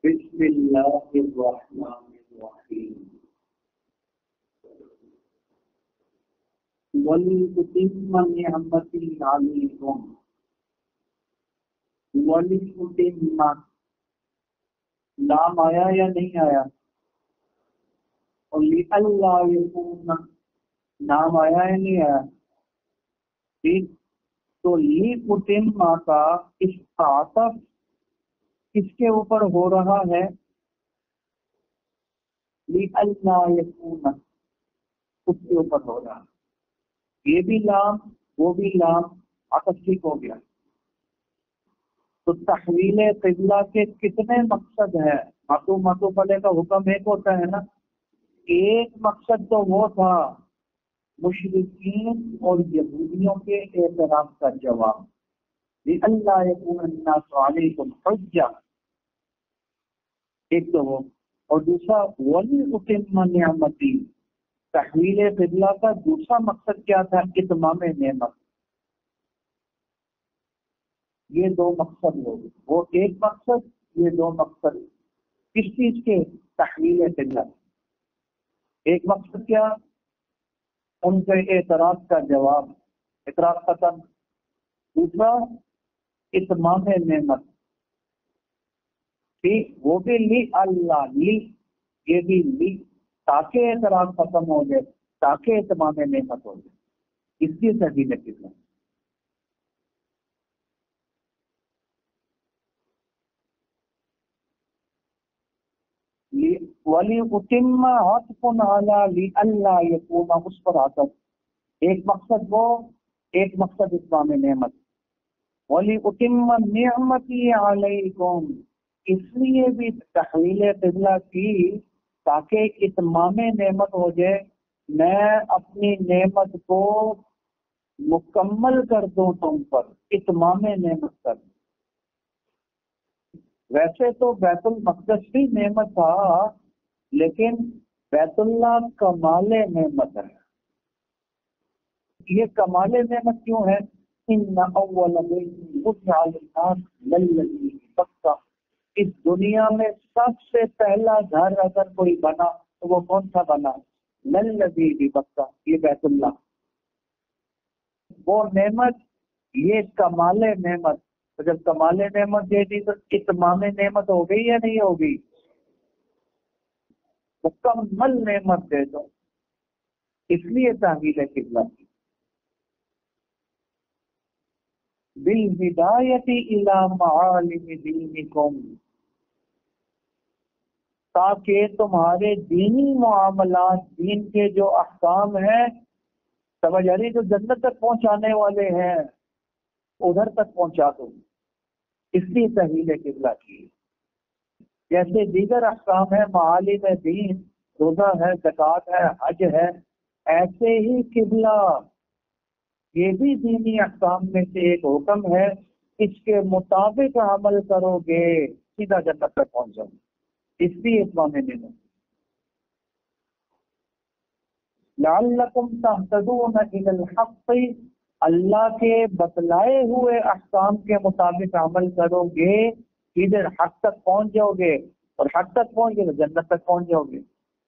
بسم اللہ الرحمن الرحیم وَلِأُتِمَّ نِعْمَتِي عَلَيْكُمْ وَلِأُتِمَّ لام آیا یا نہیں آیا؟ اور لِأَلَّا يَكُونَ نام آیا یا نہیں آیا؟ ٹھیک، تو لِأُتِمَّ کا عطف کس کے اوپر ہو رہا ہے؟ لِأَلَّا يَكُونَ اس کے اوپر ہو رہا ہے۔ یہ بھی لام وہ بھی لام عطف ٹھیک ہو گیا۔ تو تحویل قبلہ کے کتنے مقصد ہیں؟ ماتو پلے کا حکم ایک ہوتا ہے نا، ایک مقصد تو وہ تھا مشرکین اور یہودیوں کے اعتراض کا جواب، لِأَلَّا يَكُونَ النَّاسُ عَلَيْكُمْ حُجَّةً، ایک تو وہ، اور دوسرا وَلِأُتِمَّ نِعْمَتِي، تحویل قبلہ کا دوسرا مقصد کیا تھا؟ اتمام نعمت۔ یہ دو مقصد ہو گئے، وہ ایک مقصد، یہ دو مقصد کس چیز کے؟ تحویل قبلہ۔ ایک مقصد کیا؟ ان کے اعتراض کا جواب، اعتراض ختم۔ دوسرا اتمام نعمت، ٹھیک، وہ بھی لی اللہ لی، یہ بھی لی، تاکہ اعتراض ختم ہو جائے، تاکہ اتمام نعمت ہو جائے، اس کی تحویل قبلہ۔ وَلِأُتِمَّ عَطْفٌ عَلَى لِأَلَّا يَكُونَ، اس پر عطف، ایک مقصد وہ، ایک مقصد اتمام نعمت۔ وَلِأُتِمَّ نِعْمَتِي عَلَيْكُمْ، اس لیے بھی تحویل قبلہ کی تاکہ اتمام نعمت ہو جائے، میں اپنی نعمت کو مکمل کر دوں تم پر، اتمام نعمت کر دوں۔ ویسے تو بیت المقدس بھی نعمت تھا، لیکن بیت اللہ کمال نعمت ہے۔ یہ کمال نعمت کیوں ہے؟ ان اول بیت وضع للناس للذی ببکہ، اس دنیا میں سب سے پہلا گھر اگر کوئی بنا تو وہ کون سا بنا؟ للذی ببکہ، یہ بیت اللہ، وہ نعمت، یہ کمال نعمت۔ تو جب کمال نعمت دے دی تو اتمام نعمت ہو گئی یا نہیں ہوگی؟ مکمل نعمت دے دو، اس لیے تحویل قبلہ کی۔ بالہدایۃ الی معالم دینکم، تاکہ تمہارے دینی معاملات، دین کے جو احکام ہیں، سمجھ آ رہی، جو جنت تک پہنچانے والے ہیں، ادھر تک پہنچا دو، اس لیے تحویل قبلہ کی۔ جیسے دیگر احکام ہے، معالم دین، روزہ ہے، زکوٰۃ ہے، حج ہے، ایسے ہی قبلہ یہ بھی دینی احکام میں سے ایک حکم ہے، اس کے مطابق عمل کرو گے سیدھا جنت تک پہنچ جاؤ، اس لیے اتمام نعمت۔ لعلکم تہتدون الی الحق، اللہ کے بتلائے ہوئے احکام کے مطابق عمل کرو گے، ادھر حق تک پہنچ جاؤ گے، اور حق تک پہنچ گے تو جنت تک پہنچ جاؤ گے۔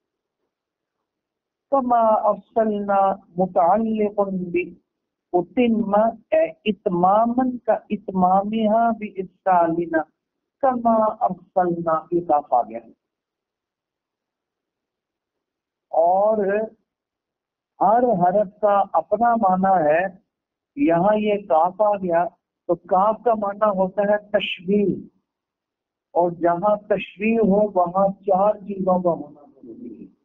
کما افصلنا متعلق باتم، اتمامن کا اتمامیہ بافصالنا، کما افصلنا اضافہ گیا، اور ہر حرف کا اپنا معنی ہے۔ یہاں یہ کاف آ گیا تو کاف کا معنی ہوتا ہے تشبیہ، اور جہاں تشبیہ ہو وہاں چار چیزوں کا ہونا ضروری ہے۔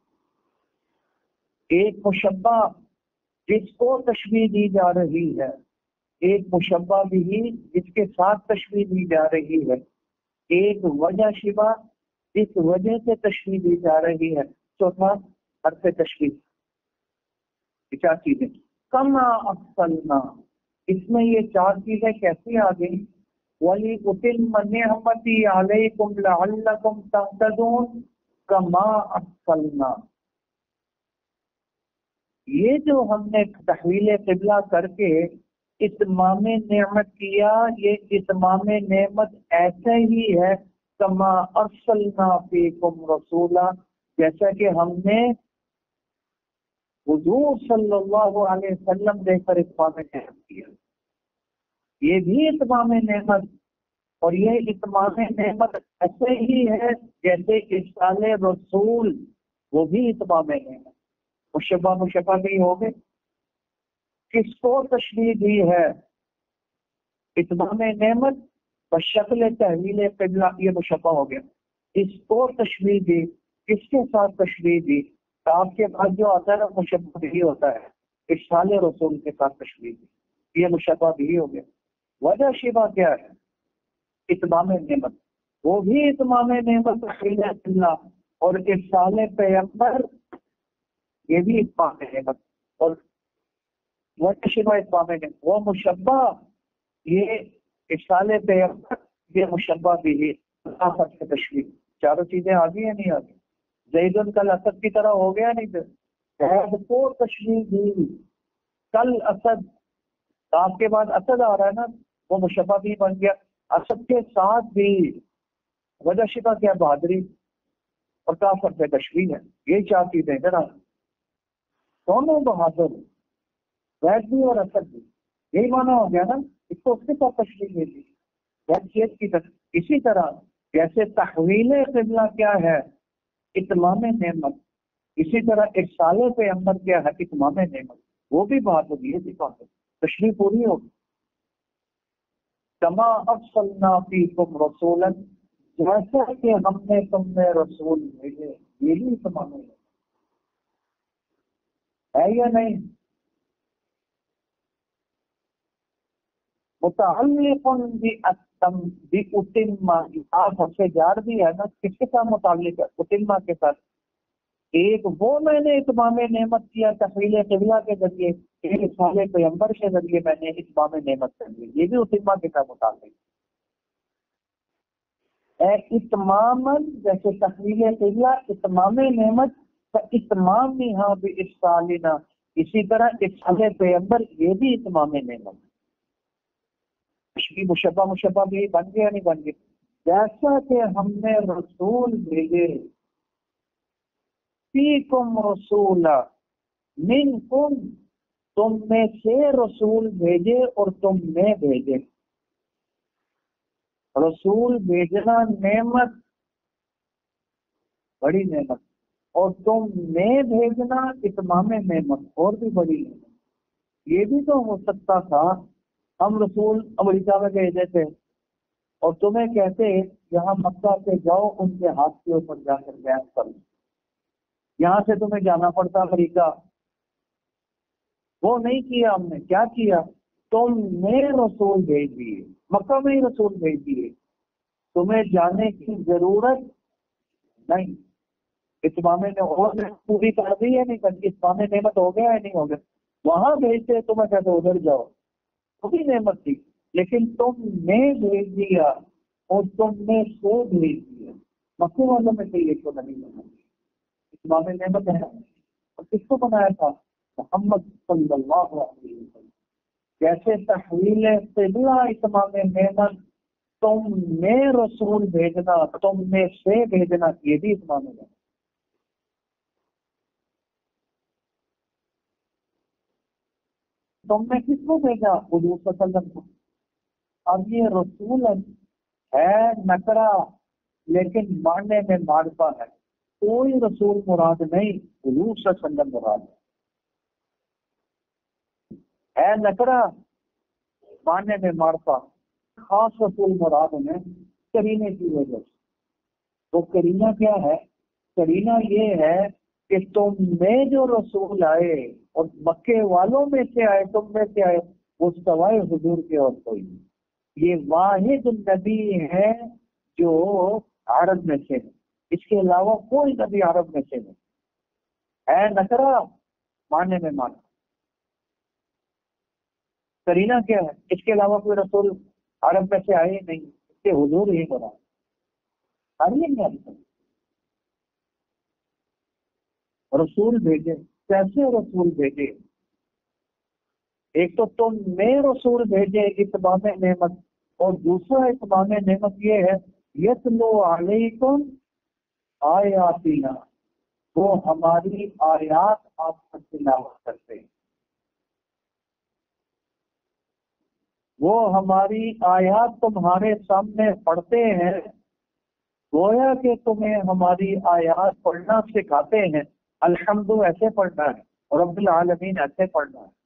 ایک مشبہ جس کو تشبیہ دی جا رہی ہے، ایک مشبہ بھی جس کے ساتھ تشبیہ دی جا رہی ہے، ایک وجہ شبہ جس وجہ سے تشبیہ دی جا رہی ہے، چوتھا حرف تشبیہ۔ یہ چار چیزیں کما افصلنا، اس میں یہ چار چیزیں کیسی آ گئی؟ وَلِأُتِمَّ نِعْمَتِي عَلَيْكُمْ لَعَلَّكُمْ تَهْتَدُونَ کما افصلنا، یہ جو ہم نے تحویل قبلہ کر کے اتمام نعمت کیا، یہ اتمام نعمت ایسے ہی ہے کما ارسلنا فیکم رسولا، جیسا کہ ہم نے حضور صلی اللہ علیہ وسلم دے کر اتمام نعمت کیا. یہ بھی اتمام نعمت، اور یہ اتمام نعمت ایسے ہی ہے جیسے ارسال رسول، وہ بھی اتمام نعمت. مشبہ بھی ہو گئے. کس کو تشریح دی ہے؟ اتمام نعمت بشکل تحویل قبلہ، یہ مشبہ ہو گیا. اس کو تشریح دی، کس کے ساتھ تشریح دی؟ آپ کے بعد جو آتا ہے مشبہ بھی ہوتا ہے، ارسال رسول کے ساتھ تشریح دی، یہ مشبہ بھی ہو گیا. وجہ شبہ کیا ہے؟ اتمام نعمت، وہ بھی اتمام نعمت تحویل قبلہ، اور ارسال پیغمبر یہ بھی اتمام نعمت. اور وجہ شبہ اتمام نعمت، وہ مشبہ، یہ ارسال پیغمبر، یہ مشبہ بھی ہے. آخر تشریح، چاروں چیزیں آ گئی ہیں نہیں آ گئی؟ زید کل اسد کی طرح ہو گیا نہیں؟ زید کو تشریح دی، کل اسد، آپ کے بعد اسد آ رہا ہے نا، وہ مشبہ بھی بن گیا. اسد کے ساتھ بھی وجہ شبہ کیا؟ بہادری اور کافر سے تشریح ہے. یہ چار چیزیں ذرا دونوں بہادر، زید بھی اور اسد بھی، یہی مانا ہو گیا نا. اس کو اس کے ساتھ تشریح دے دی حیثیت کی طرح. اسی طرح جیسے تحویل قبلہ کیا ہے؟ اتمام نعمت. اسی طرح ارسال پیغمبر کیا ہے؟ اتمام نعمت. وہ بھی بات ہوگی، یہ بھی بات ہوگی، تشریح پوری ہوگی. کما ارسلنا فیکم رسولا، جیسا کہ ہم نے تم میں رسول بھیجے، یہ بھی اتمام نعمت ہے یا نہیں؟ متعلق بأتم، آپ ہم سے جار بھی ہے نا، کس کے ساتھ متعلق ہے؟ اتمہ کے ساتھ. ایک وہ میں نے اتمام نعمت کیا تحویل قبلہ کے ذریعے، ایک ارسال پیغمبر کے ذریعے میں نے اتمام نعمت کر لی، یہ بھی اتمہ کے ساتھ متعلق ہے. اتمام جیسے تحویل قبلہ اتمام نعمت، اتمام یہاں بھی ارسالنا، اسی طرح ارسال پیغمبر یہ بھی اتمام نعمت. مشبہ بھی بن گیا نہیں بن گیا؟ جیسا کہ ہم نے رسول بھیجے، فیکم رسولا منکم، تم میں سے رسول بھیجے اور تم میں بھیجے. رسول بھیجنا نعمت، بڑی نعمت، اور تم میں بھیجنا اتمام نعمت، اور بھی بڑی نعمت. یہ بھی تو ہو سکتا تھا ہم رسول امریکہ میں بھیجے تھے اور تمہیں کہتے یہاں مکہ سے جاؤ، ان کے ہاتھ کے اوپر جا کر بیعت کرو، یہاں سے تمہیں جانا پڑتا امریکہ. وہ نہیں کیا ہم نے. کیا کیا؟ تم نے رسول بھیج دیے، مکہ میں ہی رسول بھیج دیے، تمہیں جانے کی ضرورت نہیں. اتمام نے اور پوری کر دی ہے نہیں کرتی؟ اتمام نعمت ہو گیا ہے نہیں ہو گیا؟ وہاں بھیجتے تمہیں کہتے ادھر جاؤ، وہ بھی نعمت تھی، لیکن تم نے بھیج دیا اور تم نے سے بھیج دیا. مکے والوں میں سے ایک کو نہیں بنا، اتمام نعمت ہے. اور کس کو بنایا تھا؟ محمد صلی اللہ علیہ وسلم. جیسے تحویل قبلہ اتمام نعمت، تم نے رسول بھیجنا، تم نے سے بھیجنا، یہ بھی اتمام نعمت. تم نے کس کو بھیجا؟ حضور صلی اللہ علیہ وسلم کو. اب یہ رسول ہے نکرا، لیکن ماننے میں معرفہ ہے. کوئی رسول مراد نہیں، حضور صلی اللہ علیہ وسلم مراد ہے نکرا، ماننے میں معرفہ. خاص رسول مراد ہے کرینے کی وجہ سے. وہ کرینہ کیا ہے؟ کرینہ یہ ہے کہ تم میں جو رسول آئے اور مکے والوں میں سے آئے، تم میں سے آئے، وہ سوائے حضور کے اور کوئی نہیں. یہ واحد نبی ہے جو عرب میں سے ہے، اس کے علاوہ کوئی نبی عرب میں سے نہیں ہے. نکرا ماننے میں مانا. کرینہ کیا ہے؟ اس کے علاوہ کوئی رسول عرب میں سے آئے ہی نہیں، اس کے حضور ہی بنا. رسول بھیجے، کیسے رسول بھیجے؟ ایک تو تم میں رسول بھیجے اتمام نعمت، اور دوسرا اتمام نعمت یہ ہے یتلو علیکم آیاتنا، وہ ہماری آیات آپ پر تلاوت کرتے ہیں، وہ ہماری آیات تمہارے سامنے پڑھتے ہیں، گویا کہ تمہیں ہماری آیات پڑھنا سکھاتے ہیں۔ الحمد ایسے پڑھنا ہے اور رب العالمین ایسے پڑھنا ہے۔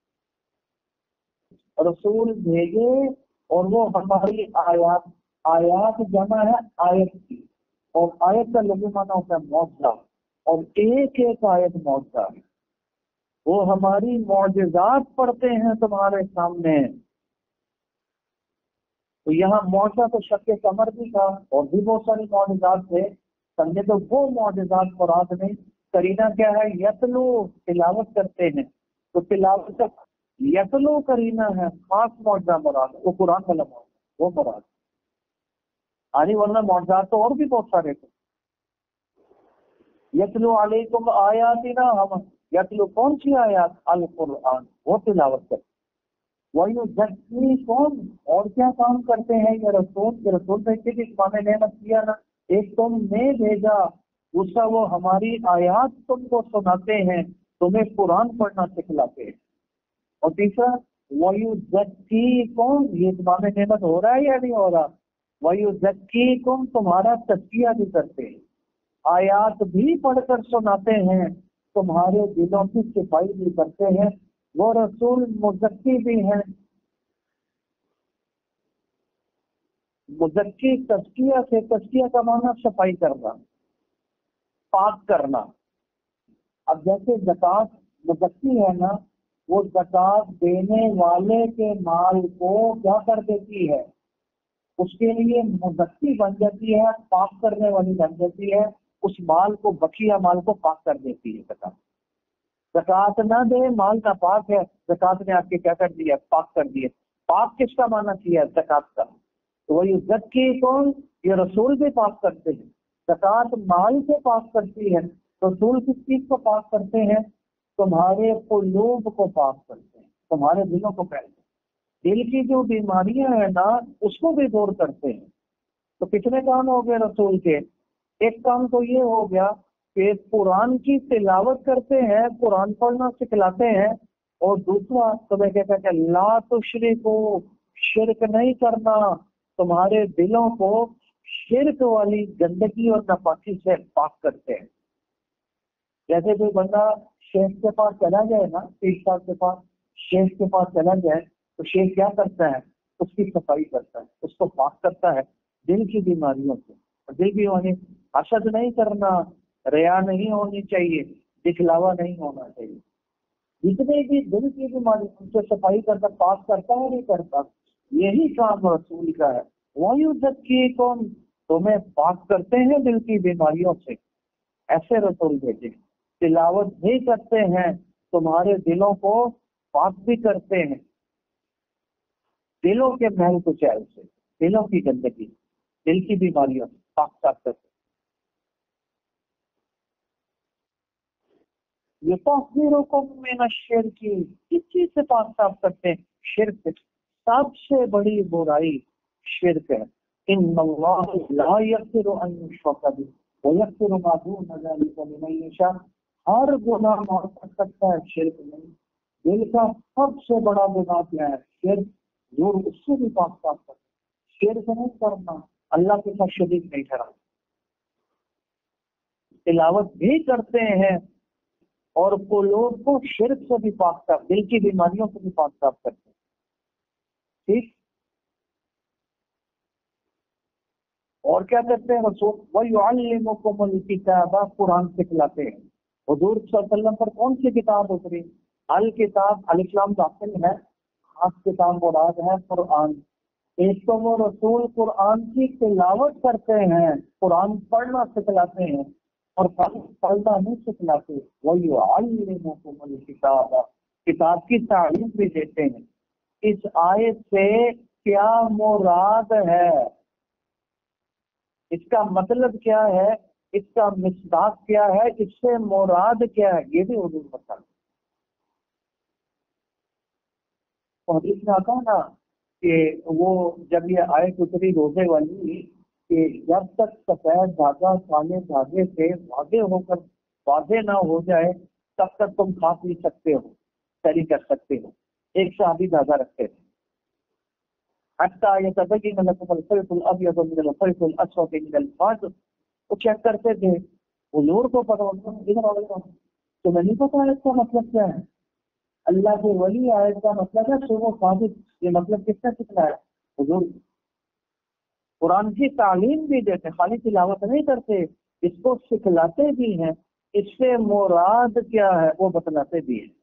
رسول بھیجے اور وہ ہماری آیات، آیات جمع ہے آیت کی، اور آیت کا لفظی معنی ہوتا ہے معجزہ، اور ایک ایک آیت معجزہ ہے۔ وہ ہماری معجزات پڑھتے ہیں تمہارے سامنے۔ تو یہاں معجزہ تو شق قمر بھی تھا اور بھی بہت ساری معجزات تھے، سمجھے تو وہ معجزات مراد میں کرینہ کیا ہے؟ یتلو، تلاوت کرتے ہیں، تو تلاوت یتلو کرینہ ہے، خاص معجزہ مراد، وہ قرآن والا معجزہ وہ مراد آنی، ورنہ معجزات تو اور بھی بہت سارے تھے۔ یتلو علیکم آیاتنا، ہم یتلو کون سی آیات؟ القرآن، وہ تلاوت کرتے۔ وَيُزَكِّيكُمْ، اور کیا کام کرتے ہیں یہ رسول؟ کہ رسول سے کس معنی نعمت کیا نا، ایک تم نے بھیجا، دوسرا وہ ہماری آیات تم کو سناتے ہیں، تمہیں قرآن پڑھنا سکھلاتے ہیں، اور تیسرا وَيُزَكِّيكُمْ، یہ تمہارے نعمت ہو رہا ہے یا نہیں ہو رہا؟ وَيُزَكِّيكُمْ، تمہارا تزکیہ بھی کرتے ہیں، آیات بھی پڑھ کر سناتے ہیں، تمہارے دلوں کی صفائی بھی کرتے ہیں۔ وہ رسول مزکی بھی ہیں۔ مزکی تزکیہ سے، تزکیہ کا معنی صفائی کرنا، پاک کرنا۔ اب جیسے زکوٰۃ مزکی ہے نا، وہ زکوٰۃ دینے والے کے مال کو کیا کر دیتی ہے؟ اس کے لیے مزکی بن جاتی ہے، پاک کرنے والی بن جاتی ہے، اس مال کو، بقیہ مال کو پاک کر دیتی ہے زکوٰۃ۔ زکوٰۃ نہ دے، مال کا پاک ہے، زکوٰۃ نے آپ کے کیا کر دیا؟ پاک کر دیا۔ پاک کس کا معنی کیا ہے؟ زکوٰۃ کا۔ تو وہی زکی کون؟ یہ رسول بھی پاک کرتے ہیں۔ زکوٰۃ مال سے پاک کرتی ہے، رسول کس چیز کو پاک کرتے ہیں؟ تمہارے قلوب کو پاک کرتے ہیں، تمہارے دلوں کو پہلے، دل کی جو بیماریاں ہیں نا اس کو بھی دور کرتے ہیں۔ تو کتنے کام ہو گئے رسول کے؟ ایک کام تو یہ ہو گیا کہ قرآن کی تلاوت کرتے ہیں، قرآن پڑھنا سکھلاتے ہیں، اور دوسرا تمہیں کہتا ہے کہ لا تشرکو، شرک نہیں کرنا، تمہارے دلوں کو شرک والی گندگی اور ناپاکی سے پاک کرتے ہیں۔ جیسے کوئی بندہ شیخ کے پاس چلا جائے نا، پیر صاحب کے پاس، شیخ کے پاس چلا جائے تو شیخ کیا کرتا ہے؟ اس کی صفائی کرتا ہے، اس کو پاک کرتا ہے دل کی بیماریوں سے۔ دل کی بیماری، حسد نہیں کرنا، ریا نہیں ہونی چاہیے، دکھلاوا نہیں ہونا چاہیے، جتنے بھی دل کی بیماری ان سے صفائی کرتا، پاک کرتا ہے نہیں کرتا، یہی کام رسول کا ہے۔ وَيُزَكِّيكُمْ، تمہیں پاک کرتے ہیں دل کی بیماریوں سے، ایسے رسول بھیجے۔ تلاوت بھی کرتے ہیں، تمہارے دلوں کو پاک بھی کرتے ہیں، دلوں کے محل کچیل سے، دلوں کی گندگی، دل کی بیماریوں سے پاک کرتے ہیں۔ یطہرکم من الشرک، کس چیز سے پاک صاف کرتے ہیں؟ شرک سے۔ سب سے بڑی برائی شرک ہے۔ ان اللہ لا یغفر ان یشرک بہ ویغفر ما دون ذلک لمن یشاء، ہر گناہ معاف کر سکتا ہے، شرک نہیں۔ دل کا سب سے بڑا گناہ کیا ہے؟ شرک، جو اس سے بھی پاک صاف کرتا ہے۔ شرک نہیں کرنا، اللہ کے ساتھ شریک نہیں ٹھہرانا۔ تلاوت بھی کرتے ہیں اور قلوب کو شرک سے بھی پاک صاف، دل کی بیماریوں سے بھی پاک صاف کرتے ہیں، ٹھیک۔ اور کیا کرتے ہیں رسول؟ وَيُعَلِّمُكُمُ الْكِتَابَ، قرآن سکھلاتے ہیں۔ حضور صلی اللہ علیہ وسلم پر کون سی کتاب اتری؟ الکتاب، الف لام داخل ہے، خاص کتاب مراد ہے قرآن۔ ایک تو وہ رسول قرآن کی تلاوت کرتے ہیں، قرآن پڑھنا سکھلاتے ہیں، اور پڑھنا نہیں سکھلاتے، وَيُعَلِّمُكُمُ الْكِتَابَ، کتاب کی تعلیم بھی دیتے ہیں۔ اس آیت سے کیا مراد ہے؟ اس کا مطلب کیا ہے؟ اس کا مصداق کیا ہے؟ اس سے مراد کیا ہے؟ یہ بھی حضور بتا دیں۔ اور اس میں آتا نا کہ وہ جب یہ آیت اتری روزے والی کہ جب تک سفید دھاگا کالے دھاگے سے واضح نہ ہو جائے تب تک تم کھا پی سکتے ہو، سیری کر سکتے ہو۔ ایک صحابی دھاگا رکھتے تھے، حتیٰ يتبين لكم الخيط الابيض من الخيط الاسود من الفجر، وہ چیک کرتے تھے حضور کو پتا ہوتا تو میں نہیں پتا اس کا مطلب کیا ہے۔ اللہ کے ولی آیت کا مطلب ہے صبح فاضل، یہ مطلب کس نے سکھلایا؟ حضور۔ قرآن کی تعلیم بھی دیتے، خالی تلاوت نہیں کرتے، اس کو سکھلاتے بھی ہیں، اس سے مراد کیا ہے وہ بتلاتے بھی ہیں۔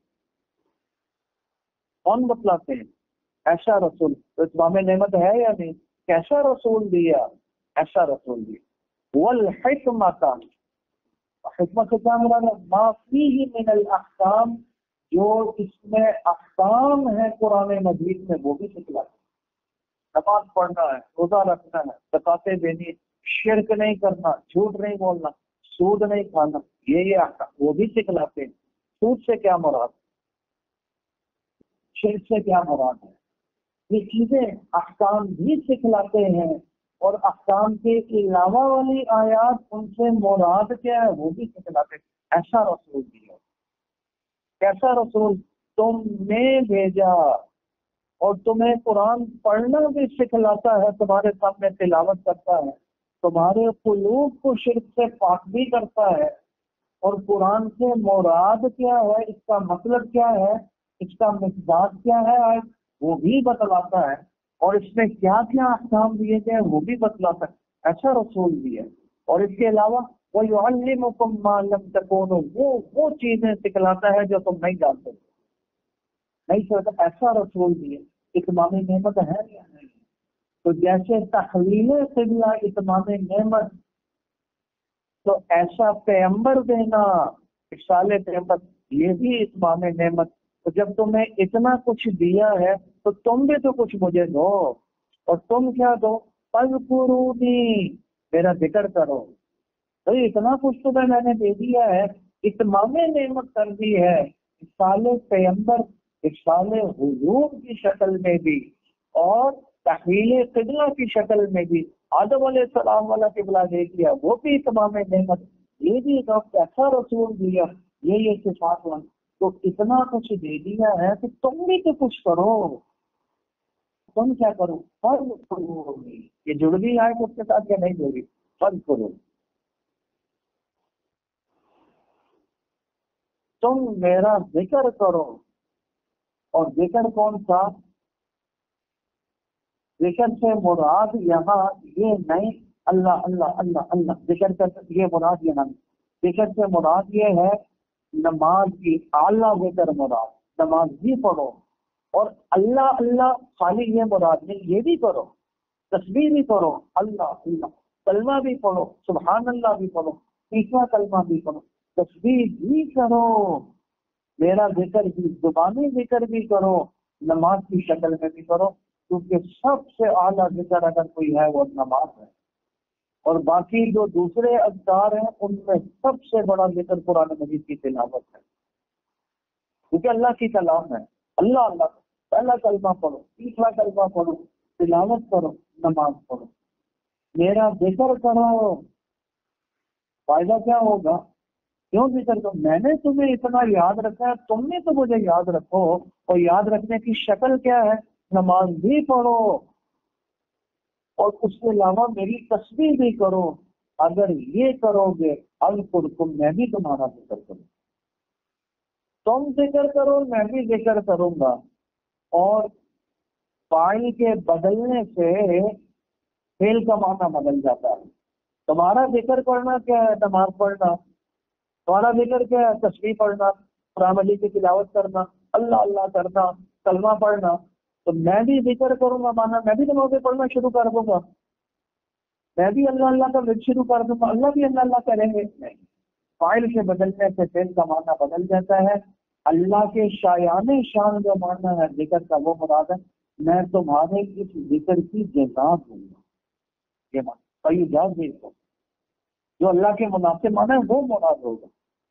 کون بتلاتے ہیں؟ ایسا رسول تو اتمام نعمت ہے یا نہیں؟ کیسا رسول دیا؟ ایسا رسول دیا۔ والحکمت، حکمت سے کیا مراد ہے؟ ما فیہ من الاحکام، جو اس میں احکام ہے قرآن مجید میں وہ بھی سکھلاتے ہیں۔ نماز پڑھنا ہے، روزہ رکھنا ہے، زکاتیں دینی، شرک نہیں کرنا، جھوٹ نہیں بولنا، سود نہیں کھانا، یہ احکام وہ بھی سکھلاتے ہیں۔ سود سے کیا مراد؟ شرک سے کیا مراد ہے؟ یہ چیزیں احکام بھی سکھلاتے ہیں، اور احکام کے علاوہ والی آیات ان سے مراد کیا ہے وہ بھی سکھلاتے ہیں۔ ایسا رسول بھی ہے۔ کیسا رسول؟ تم نے بھیجا، اور تمہیں قرآن پڑھنا بھی سکھلاتا ہے، تمہارے سامنے تلاوت کرتا ہے، تمہارے قلوب کو شرک سے پاک بھی کرتا ہے، اور قرآن سے مراد کیا ہے، اس کا مطلب کیا ہے، اس کا مقصد کیا ہے وہ بھی بتلاتا ہے، اور اس میں کیا کیا احکام دیے گئے وہ بھی بتلاتا ہے۔ ایسا رسول بھی ہے۔ اور اس کے علاوہ وَيُعَلِّمُكُم مَّا لَمْ تَكُونُوا، وہ چیزیں سکھلاتا ہے جو تم نہیں جانتے، نہیں سکتا۔ ایسا رسول بھی ہے۔ اتمام نعمت ہے یا نہیں؟ تو جیسے تحویل قبلہ اتمام نعمت، تو ایسا پیغمبر دینا، ارسال پیغمبر، یہ بھی اتمام نعمت۔ تو جب تمہیں اتنا کچھ دیا ہے تو تم بھی تو کچھ مجھے دو، اور تم کیا دو؟ فَاذْكُرُونِی، میرا ذکر کرو۔ تو اتنا کچھ تمہیں میں نے دے دیا ہے، اتمام نعمت کر دی ہے، ارسال پیغمبر، ارسال حضور کی شکل میں بھی، اور تحویل قبلہ کی شکل میں بھی، آدم علیہ السلام والا قبلہ دے دیا، وہ بھی اتمام نعمت۔ یہ بھی ایک ایسا رسول دیا، یہ صفات والا۔ تو اتنا کچھ دے دیا ہے کہ تم بھی تو کچھ کرو۔ تم کیا کرو؟ فرض کرو۔ یہ جڑ گئی آئے تو اس کے ساتھ کیا نہیں جڑی؟ فرض کرو۔ تم میرا ذکر کرو، اور ذکر کون سا؟ ذکر سے مراد یہاں یہ نہیں اللہ اللہ اللہ اللہ ذکر کر، یہ مراد یہاں نہیں۔ ذکر سے مراد یہ ہے نماز کی اعلیٰ ذکر مراد، نماز بھی پڑھو، اور اللہ اللہ خالی یہ مراد نہیں، یہ بھی کرو، تسبیح بھی کرو، اللہ اللہ، کلمہ بھی پڑھو، سبحان اللہ بھی پڑھو، تیسرا کلمہ بھی پڑھو، تسبیح بھی کرو، میرا ذکر بھی، زبانی ذکر بھی کرو، نماز کی شکل میں بھی کرو، کیونکہ سب سے اعلیٰ ذکر اگر کوئی ہے وہ نماز ہے، اور باقی جو دوسرے اذکار ہیں ان میں سب سے بڑا ذکر قرآن مجید کی تلاوت ہے، کیونکہ اللہ کی کلام ہے۔ اللہ اللہ، پہلا کلمہ پڑھو، تیسرا کلمہ پڑھو، تلاوت کرو، نماز پڑھو، میرا ذکر کرو۔ فائدہ کیا ہوگا؟ کیوں ذکر کرو؟ میں نے تمہیں اتنا یاد رکھا ہے، تم نے تو مجھے یاد رکھو، اور یاد رکھنے کی شکل کیا ہے؟ نماز بھی پڑھو، اور اس کے علاوہ میری تسبیح بھی کرو۔ اگر یہ کرو گے اذکرکم، میں بھی تمہارا ذکر کروں، تم ذکر کرو میں بھی ذکر کروں گا۔ اور فاعل کے بدلنے سے فعل کا معنی بدل جاتا ہے۔ تمہارا ذکر کرنا کیا ہے؟ نماز پڑھنا۔ تمہارا ذکر کیا ہے؟ تسبیح پڑھنا، قرآن مجید کی تلاوت کرنا، اللہ اللہ کرنا، کلمہ پڑھنا۔ تو میں بھی ذکر کروں گا، مانا میں بھی نمازیں پڑھنا شروع کر دوں گا، میں بھی اللہ اللہ کا ورد شروع کر دوں گا، اللہ بھی اللہ اللہ کریں گے؟ نہیں، فاعل کے بدلنے سے فعل کا معنی بدل جاتا ہے۔ اللہ کے شایان شان جو معنی ہے ذکر کا وہ مراد ہے، میں تمہارے اس ذکر کی جزا دوں گا، یہ معنی صحیح جاز بھی ہے، جو اللہ کے مناسب معنی ہے وہ مراد ہوگا۔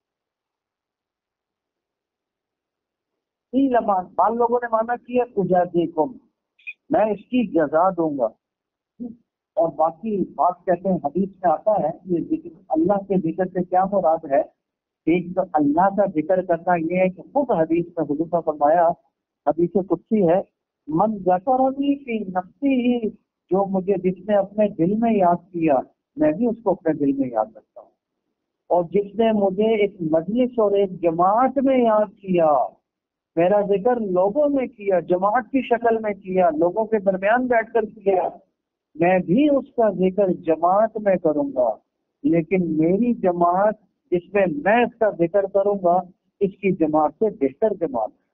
بعض لوگوں نے مانا کیا اجازیکم، میں اس کی جزا دوں گا، اور باقی بات کہتے ہیں حدیث میں آتا ہے یہ ذکر اللہ کے ذکر سے کیا مراد ہے. ایک تو اللہ کا ذکر کرنا یہ ہے کہ خود حدیث میں حضور نے فرمایا، حدیث قدسی ہے، من ذکرنی فی نفسی، جو مجھے جس نے اپنے دل میں یاد کیا میں بھی اس کو اپنے دل میں یاد رکھتا ہوں، اور جس نے مجھے ایک مجلس اور ایک جماعت میں یاد کیا، میرا ذکر لوگوں میں کیا، جماعت کی شکل میں کیا، لوگوں کے درمیان بیٹھ کر کیا، میں بھی اس کا ذکر جماعت میں کروں گا، لیکن میری جماعت جس میں میں اس کا ذکر کروں گا اس کی جماعت سے بہتر جماعت ہے.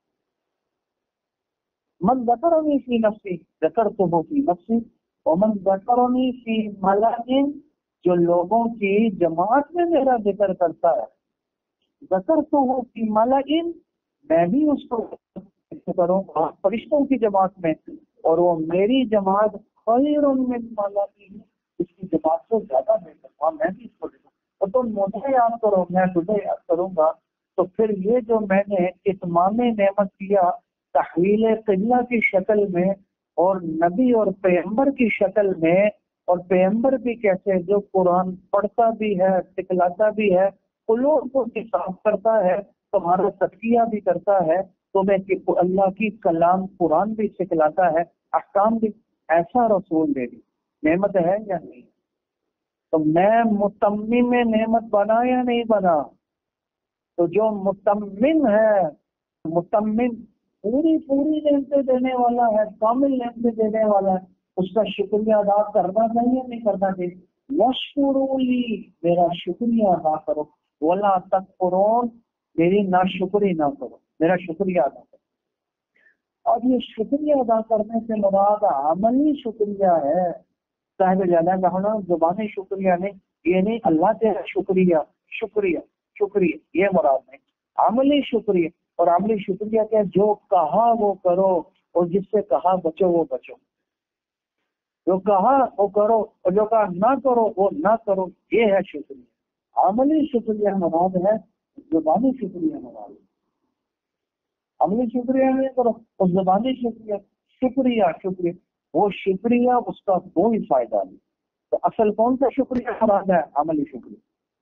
من ذکرنی فی نفسی ذکرتہ فی نفسی ومن ذکرنی فی ملأ، جو لوگوں کی جماعت میں میرا ذکر کرتا ہے، ذکرتہ فی ملأ، میں بھی اس کو کروں گا فرشتوں کی جماعت میں، اور وہ میری جماعت خیر من ملأ، اس کی جماعت سے زیادہ بہتر، ہاں میں بھی اس کو دیکھوں اور تم مجھے یاد کرو میں تجھے یاد کروں گا. تو پھر یہ جو میں نے اتمام نعمت کیا تحویل قبلہ کی شکل میں اور نبی اور پیغمبر کی شکل میں، اور پیغمبر بھی کیسے جو قرآن پڑھتا بھی ہے سکھلاتا بھی ہے، قلوب کو صاف کرتا ہے، تمہارا تزکیہ بھی کرتا ہے، تمہیں اللہ کی کلام قرآن بھی سکھلاتا ہے، احکام بھی، ایسا رسول دے دی. نعمت ہے یا نہیں؟ تو میں متمم نعمت بنا یا نہیں بنا؟ تو جو متمم ہے، متمم پوری نعمتیں دینے والا ہے، کامل نعمتیں دینے والا ہے، اس کا شکریہ ادا کرنا چاہیے یا نہیں کرنا چاہیے؟ وَاشْكُرُوا لِي، میرا شکریہ ادا کرو، وَلَا تَكْفُرُونَ، میری ناشکری نہ کرو، میرا شکریہ ادا کرو. اب یہ شکریہ ادا کرنے سے مراد عملی شکریہ ہے. صاحب جانا کہنا زبانی شکریہ نہیں، یہ نہیں اللہ تیرا شکریہ شکریہ شکریہ، یہ مراد نہیں. عملی شکریہ، اور عملی شکریہ کیا؟ جو کہا وہ کرو اور جس سے کہا بچو وہ بچو. جو کہا وہ کرو اور جو کہا نہ کرو وہ نہ کرو، یہ ہے شکریہ. عملی شکریہ مراد ہے، زبانی شکریہ مراد ہے. عملی شکریہ نہیں کرو اور زبانی شکریہ شکریہ شکریہ، وہ شکریہ اس کا کوئی فائدہ نہیں. تو اصل کون سا شکریہ مراد ہے؟ عملی شکریہ.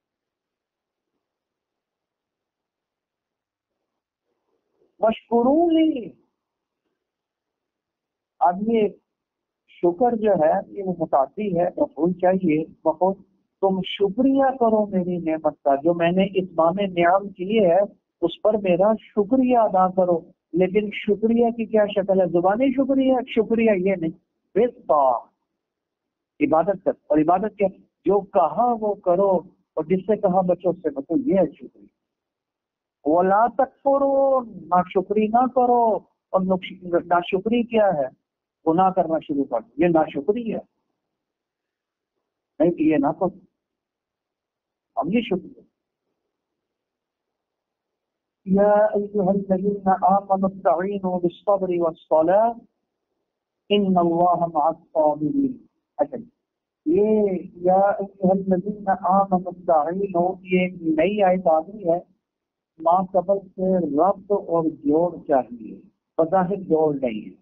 مشکوروں لی، اب یہ شکر جو ہے یہ متعدی ہے، مفعول چاہیے بہت. تم شکریہ کرو میری نعمت کا، جو میں نے اتمام نعم کی ہے اس پر میرا شکریہ ادا کرو. لیکن شکریہ کی کیا شکل ہے؟ زبانی شکریہ شکریہ یہ نہیں، عبادت کر، اور عبادت کیا؟ جو کہا وہ کرو اور جس سے کہا بچو اس سے بچو، یہ ہے شکریہ. وَلَا تَكْفُرُوا، ناشکری نہ کرو. اور ناشکری کیا ہے؟ گناہ کرنا شروع کر دو، یہ ناشکری ہے. نہیں یہ نہ کرو، ہم یہ شکریہ. یا ایھا الذین آمنوا استعینوا بالصبر والصلاۃ ان اللہ مع الصابرین. اچھا، یہ یا ایھا الذین آمنوا استعینوا، یہ ایک نئی آیت آ گئی ہے. ماں قبل سے ربط اور جوڑ چاہیے، بظاہر جوڑ نہیں ہے.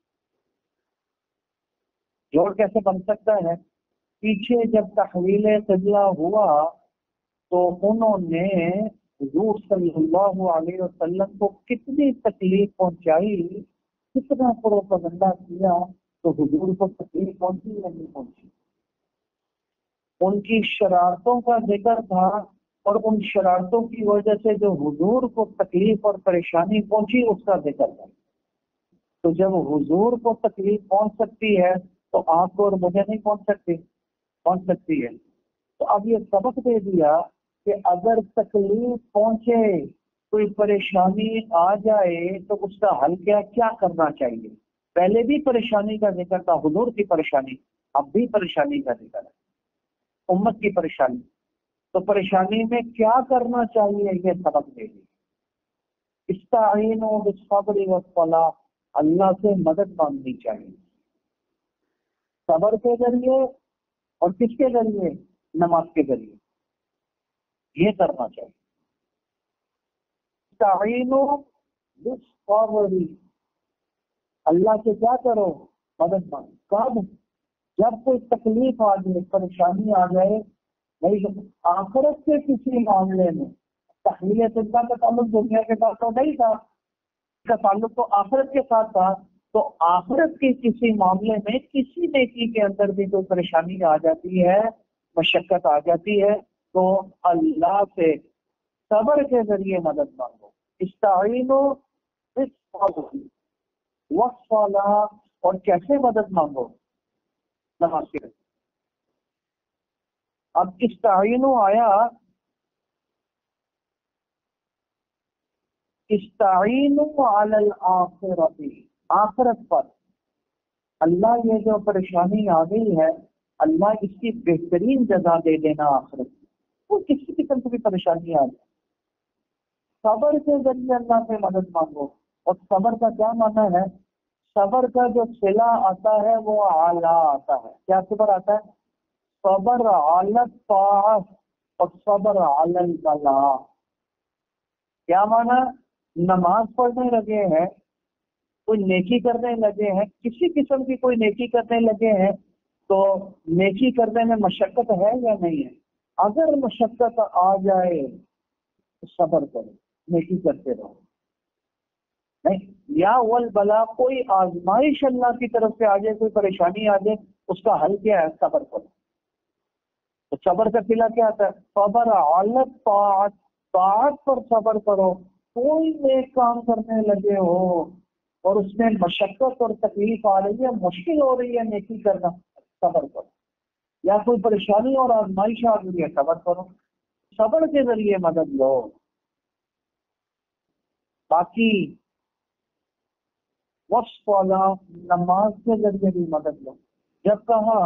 جوڑ کیسے بن سکتا ہے؟ پیچھے جب تحویل قبلہ ہوا تو انہوں نے حضور صلی اللہ علیہ وسلم کو کتنی تکلیف پہنچائی، کتنا پروپیگنڈا کیا، تو حضور کو تکلیف پہنچی یا نہیں پہنچی؟ ان کی شرارتوں کا ذکر تھا، اور ان شرارتوں کی وجہ سے جو حضور کو تکلیف اور پریشانی پہنچی اس کا ذکر تھا. تو جب حضور کو تکلیف پہنچ سکتی ہے تو آپ کو اور مجھے نہیں پہنچ سکتی ہے. تو اب یہ سبق دے دیا کہ اگر تکلیف پہنچے، کوئی پریشانی آ جائے تو اس کا حل کیا کرنا چاہیے. پہلے بھی پریشانی کا ذکر تھا، حضور کی پریشانی، اب بھی پریشانی کا ذکر ہے، امت کی پریشانی. تو پریشانی میں کیا کرنا چاہیے یہ سبق دے دی. استعینوا بالصبر والصلاۃ، اللہ سے مدد مانگنی چاہیے صبر کے ذریعے، اور کس کے ذریعے؟ نماز کے ذریعے. یہ کرنا چاہیے. استعینوا بالصبر، اللہ سے کیا کرو؟ مدد مانگو. کب؟ جب کوئی تکلیف آ جائے، پریشانی آ جائے، نہیں آخرت کے کسی معاملے میں، تحلیت اللہ کا تعلق دنیا کے ساتھ تو نہیں تھا، اس کا تعلق تو آخرت کے ساتھ تھا، تو آخرت کے کسی معاملے میں کسی نیکی کے اندر بھی کوئی پریشانی آ جاتی ہے، مشقت آ جاتی ہے، تو اللہ سے صبر کے ذریعے مدد مانگو۔ استعینوا بالصبر والصلاۃ، اور کیسے مدد مانگو؟ نماز کے ذریعے۔ اب استعینوا آیا، استعینوا علی الآخرۃ، آخرت پر۔ اللہ یہ جو پریشانی آ گئی ہے، اللہ اس کی بہترین جزا دے دینا آخرت میں، وہ کسی قسم کی بھی پریشانی آ جائے، صبر کے ذریعے اللہ سے مدد مانگو۔ اور صبر کا کیا معنی ہے؟ صبر کا جو صلہ آتا ہے وہ اعلیٰ آتا ہے۔ کیا صبر آتا ہے؟ صبر علی الطاعت اور صبر علی البلاء۔ کیا معنی؟ نماز پڑھنے لگے ہیں، کوئی نیکی کرنے لگے ہیں، کسی قسم کی کوئی نیکی کرنے لگے ہیں، تو نیکی کرنے میں مشقت ہے یا نہیں ہے؟ اگر مشقت آ جائے تو صبر کرو، نیکی کرتے رہو۔ نہیں یا والبلا، کوئی آزمائش اللہ کی طرف سے آ جائے، کوئی پریشانی آ جائے، اس کا حل کیا ہے؟ صبر کرو۔ تو صبر کا صلہ کیا آتا ہے؟ صبر علی الطاعت، طاعت پر صبر کرو۔ کوئی نیک کام کرنے لگے ہو اور اس میں مشقت اور تکلیف آ رہی ہے، مشکل ہو رہی ہے نیکی کرنا، صبر کرو۔ یا کوئی پریشانی اور آزمائش آ رہی ہے، صبر کرو، صبر کے ذریعے مدد لو۔ باقی والصلاۃ، نماز کے ذریعے بھی مدد لو۔ جب کہا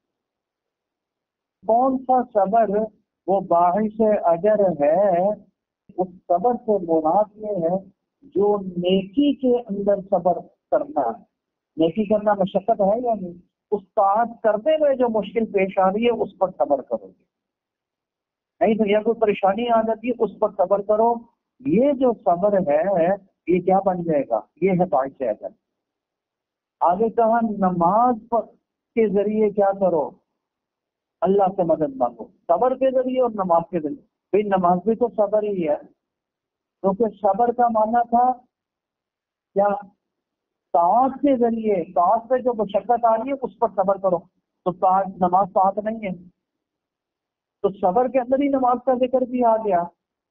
کون سا صبر وہ باعث اجر ہے، اس صبر سے مراد یہ ہے جو نیکی کے اندر صبر کرنا ہے۔ نیکی کرنا مشقت ہے یا نہیں؟ اس طاعت کرنے میں جو مشکل پیش آ رہی ہے اس پر صبر کرو گے، نہیں تو یا کوئی پریشانی آ جاتی ہے اس پر صبر کرو۔ یہ جو صبر ہے یہ کیا بن جائے گا؟ یہ ہے باعث اجر۔ آگے کہا نماز کے ذریعے کیا کرو؟ اللہ سے مدد مانگو، صبر کے ذریعے اور نماز کے ذریعے۔ بھئی نماز بھی تو صبر ہی ہے، کیونکہ صبر کا معنی تھا کیا؟ طاعت کے ذریعے، طاعت پہ جو مشقت آ رہی ہے اس پر صبر کرو، تو نماز طاعت نہیں ہے، تو صبر کے اندر ہی نماز کا ذکر بھی آ گیا۔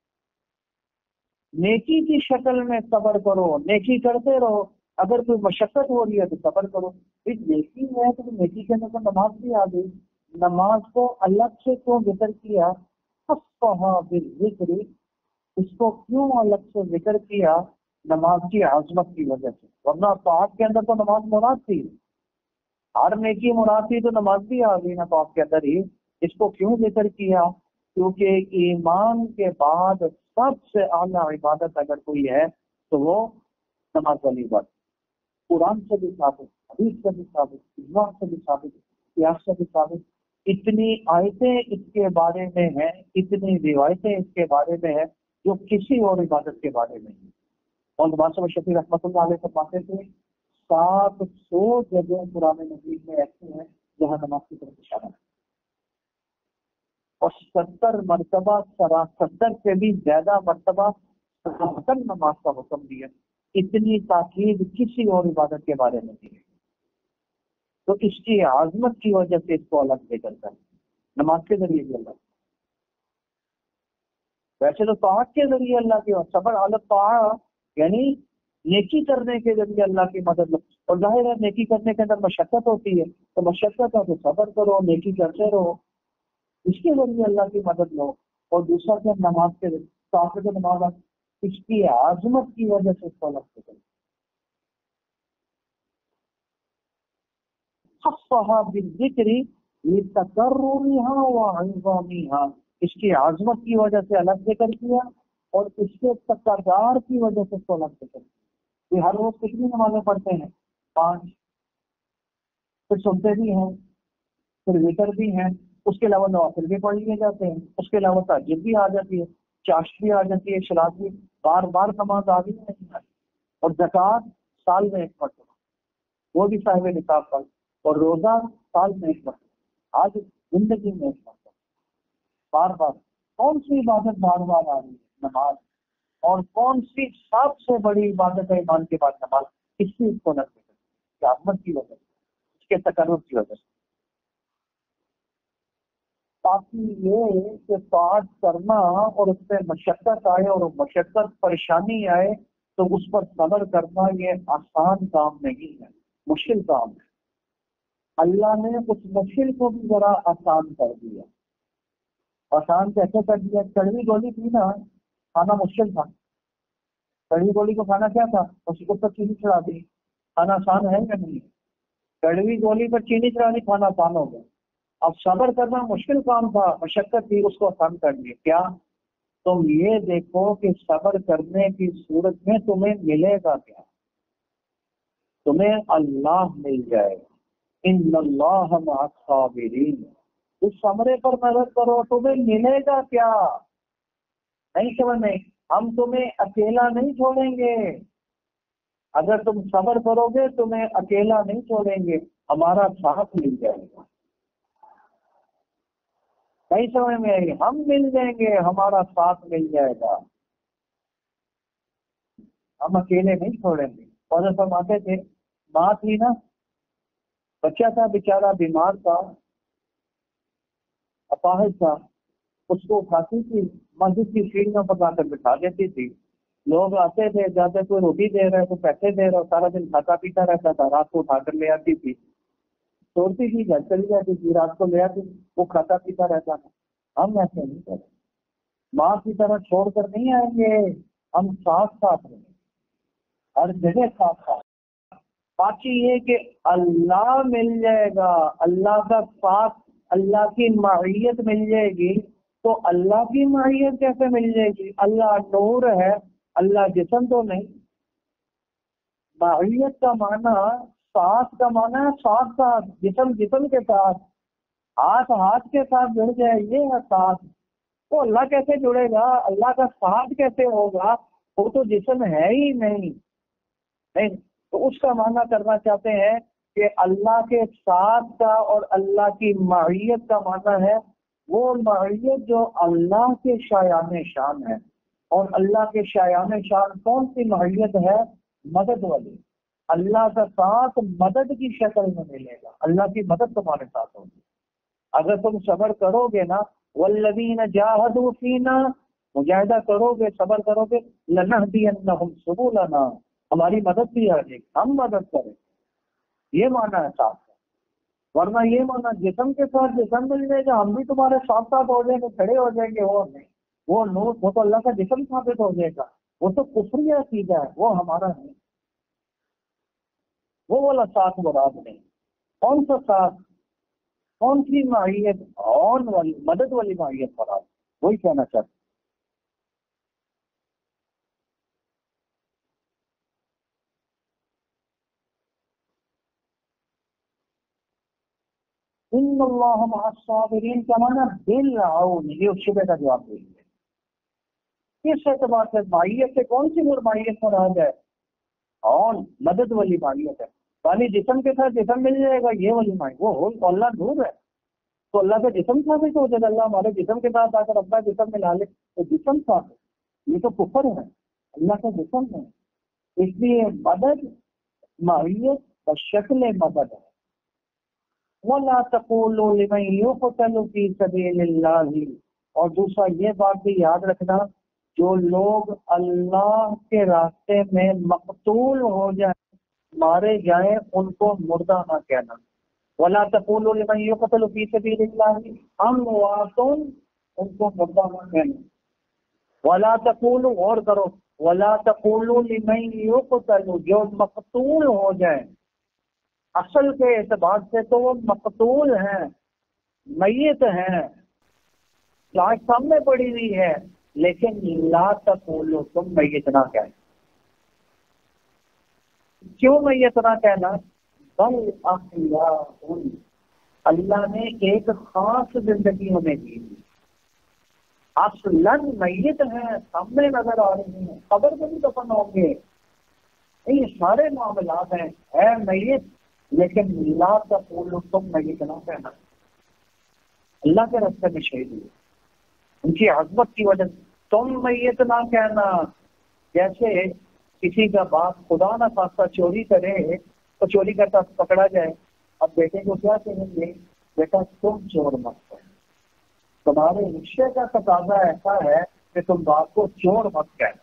نیکی کی شکل میں صبر کرو، نیکی کرتے رہو، اگر کوئی مشقت ہو رہی ہے تو صبر کرو۔ نیکی ہے تو نیکی کے اندر نماز بھی آ گئی۔ نماز کو الگ سے کیوں ذکر کیا؟ خصّھا بالذکر، اس کو کیوں الگ سے ذکر کیا؟ نماز کی عظمت کی وجہ سے، ورنہ طاعت کے اندر تو نماز مراد تھی، ہر نیکی مراد تھی، تو نماز بھی آ گئی نا طاعت کے اندر ہی۔ اس کو کیوں ذکر کیا؟ کیونکہ ایمان کے بعد سب سے اعلیٰ عبادت اگر کوئی ہے تو وہ نماز والی عبادت۔ قرآن سے بھی ثابت، حدیث سے بھی ثابت، اجماع سے بھی ثابت، قیاس سے بھی ثابت، اتنی آیتیں اس کے بارے میں ہیں، اتنی روایتیں اس کے بارے میں ہیں جو کسی اور عبادت کے بارے میں نہیں۔ اور نماز شفیع رحمۃ اللہ علیہ فرماتے تھے 700 جگہ قرآن مجید میں ایسی ہیں جہاں نماز کی طرف اشارہ ہے، اور 70 مرتبہ، 70 سے بھی زیادہ مرتبہ نماز کا حکم دیا۔ اتنی تاکید کسی اور عبادت کے بارے میں نہیں ہے، تو اس کی عظمت کی وجہ سے اس کو الگ ذکر کرتا ہے نماز کے ذریعے بھی اللہ۔ ویسے تو طاعت کے ذریعے اللہ کی، صبر علی الطاعت یعنی نیکی کرنے کے ذریعے اللہ کی مدد لو، اور ظاہر ہے نیکی کرنے کے اندر مشقت ہوتی ہے، تو مشقت ہے تو صبر کرو، نیکی کرتے رہو، اس کے ذریعے اللہ کی مدد لو۔ اور دوسرا کیا؟ نماز کے ذریعے، طاعت کے نماز اس کی عظمت کی وجہ سے اس کو الگ سے کرو۔ خصّھا بالذکر لتکررھا وعظمھا، اس کی عظمت کی وجہ سے الگ ذکر کیا، اور اس کے تکرار کی وجہ سے اس کو الگ ذکر کیا۔ یہ ہر روز کتنی نمازیں پڑھتے ہیں؟ 5، پھر سنتے بھی ہیں، پھر ذکر بھی ہیں، اس کے علاوہ نوافل بھی پڑھ لیے جاتے ہیں، اس کے علاوہ تہجد بھی آ جاتی ہے، چاشت بھی آ جاتی ہے، شراط بھی، بار بار نماز آ گئی نہیں آتی، اور زکوٰۃ سال میں ایک مرتبہ، وہ بھی صاحب نصاب پر۔ اور روزہ سال میں ایک مرتبہ، آج زندگی میں ایک مرتبہ، بار بار کون سی عبادت بار بار آ رہی ہے؟ نماز۔ اور کون سی سب سے بڑی عبادت ہے ایمان کے بعد؟ نماز۔ کس چیز کو نہ قیامت کی وجہ سے، اس کے تقرب کی وجہ سے، تاکہ یہ کہ طاعت کرنا اور اس پہ مشقت آئے اور مشقت پریشانی آئے تو اس پر صبر کرنا یہ آسان کام نہیں ہے، مشکل کام ہے۔ اللہ نے اس مشکل کو بھی ذرا آسان کر دیا۔ آسان کیسے کر دیا؟ کڑوی گولی تھی نا، کھانا مشکل تھا، کڑوی گولی کو کھانا کیا تھا؟ اس کو پر چینی چڑھا دی، کھانا آسان ہے یا نہیں؟ کڑوی گولی پر چینی چڑھا دی، کھانا آسان ہو گیا۔ اب صبر کرنا مشکل کام تھا، مشقت تھی، اس کو آسان کر دیا۔ کیا؟ تم یہ دیکھو کہ صبر کرنے کی صورت میں تمہیں ملے گا کیا؟ تمہیں اللہ مل جائے گا۔ ان اللہ مع الصابرین، اس صبر پر نظر کرو، تمہیں ملے گا کیا؟ نہیں سمجھ میں؟ ہم تمہیں اکیلا نہیں چھوڑیں گے، اگر تم صبر کرو گے تمہیں اکیلا نہیں چھوڑیں گے، ہمارا ساتھ مل جائے گا۔ نہیں سمجھ میں آئی؟ ہم مل جائیں گے، ہمارا ساتھ مل جائے گا، ہم اکیلے نہیں چھوڑیں گے۔ اور فرماتے تھے، ماں تھی نا، بچہ تھا بیچارہ، بیمار تھا، اپاہج تھا، اس کو اٹھاتی تھی، مسجد کی سیڑھیوں پر لا کر بٹھا دیتی تھی، لوگ آتے تھے جاتے، کوئی روٹی دے رہا ہے، کوئی پیسے دے رہا ہے، سارا دن کھاتا پیتا رہتا تھا، رات کو اٹھا کر لے آتی تھی، چھوڑتی تھی، گھر چلی جاتی تھی، رات کو لے آتی، وہ کھاتا پیتا رہتا تھا۔ ہم ایسے نہیں کریں، ماں کی طرح چھوڑ کر نہیں آئیں گے، ہم ساتھ ساتھ رہیں گے، ہر جگہ ساتھ ساتھ۔ باقی یہ کہ اللہ مل جائے گا، اللہ کا ساتھ، اللہ کی معیت مل جائے گی۔ تو اللہ کی معیت کیسے مل جائے گی؟ اللہ نور ہے، اللہ جسم تو نہیں۔ معیت کا معنی، ساتھ کا معنی ہے ساتھ ساتھ، جسم جسم کے ساتھ، ہاتھ ہاتھ کے ساتھ جڑ جائے، یہ ہے ساتھ۔ تو اللہ کیسے جڑے گا؟ اللہ کا ساتھ کیسے ہوگا؟ وہ تو جسم ہے ہی نہیں۔ نہیں تو اس کا معنی کرنا چاہتے ہیں کہ اللہ کے ساتھ کا اور اللہ کی معیت کا معنی ہے وہ معیت جو اللہ کے شایان شان ہے۔ اور اللہ کے شایان شان کون سی معیت ہے؟ مدد والی۔ اللہ کا ساتھ مدد کی شکل میں ملے گا، اللہ کی مدد تمہارے ساتھ ہوگی اگر تم صبر کرو گے نا۔ والذین جاہدوا فینا، مجاہدہ کرو گے، صبر کرو گے، لنہدینہم سبلنا، ہماری مدد بھی آ جائے گی، ہم مدد کریں، یہ معنی ہے ساتھ کا۔ ورنہ یہ معنی جسم کے ساتھ جسم مل جائے گا، ہم بھی تمہارے ساتھ ساتھ ہو جائیں گے، کھڑے ہو جائیں گے، وہ نہیں، وہ نور، وہ تو اللہ کا جسم ثابت ہو جائے گا، وہ تو کفری عقیدہ ہے، وہ ہمارا نہیں، وہ والا ساتھ مراد نہیں۔ کون سا ساتھ؟ کون سی معیت؟ عون والی، مدد والی معیت مراد، وہی کہنا چاہتے۔ ان اللہ مع الصابرین کا معنی بالعون، یہ اس شبہ کا جواب دیں گے۔ اس اعتبار سے معیت سے کون سی معیت مراد ہے؟ عون، مدد والی معیت ہے۔ خالی جسم کے ساتھ جسم مل جائے گا، یہ والی معیت، وہ اللہ نور ہے تو اللہ کا جسم ثابت ہو جائے گا، اللہ ہمارے جسم کے ساتھ آ کر اپنا جسم ملا لے تو جسم ثابت، یہ تو کفر ہے، اللہ کا جسم ہے۔ اس لیے مدد، معیت بشکل مدد ہے۔ وَلَا تَقُولُوا لِمَن يُقْتَلُ فِي سَبِيلِ اللَّهِ، اور دوسرا یہ بات بھی یاد رکھنا، جو لوگ اللہ کے راستے میں مقتول ہو جائیں، مارے جائیں، ان کو مردہ نہ کہنا۔ وَلَا تَقُولُوا لِمَن يُقْتَلُ فِي سَبِيلِ اللَّهِ أَمْوَاتٌ، ان کو مردہ نہ کہنا۔ وَلَا تَقُولُوا، غور کرو، وَلَا تَقُولُوا لِمَن يُقْتَلُ، جو مقتول ہو جائیں، اصل کے اعتبار سے تو وہ مقتول ہیں، میت ہیں، لاش سامنے پڑی ہوئی ہے، لیکن لا تقولوا، تم میت نہ کہیں۔ کیوں میت نہ کہنا؟ بل احیاء، اللہ نے ایک خاص زندگی ہمیں دی، اصلاً میت ہیں، سامنے نظر آ رہی ہیں، قبر میں بھی دفن ہوں گے، یہ سارے معاملات ہیں، اے میت لیکن لا تقولوا، تم میت نہ کہنا، اللہ کے راستے میں شہید ہوئے ان کی عظمت کی وجہ سے تم میت نہ کہنا۔ جیسے کسی کا باپ خدا نہ خواستہ چوری کرے تو چوری کرتا پکڑا جائے، اب بیٹے کو کیا کہیں گے؟ بیٹا تم چور مت کرو۔ تمہارے رشتے کا تقاضا ایسا ہے کہ تم باپ کو چور مت کہنا،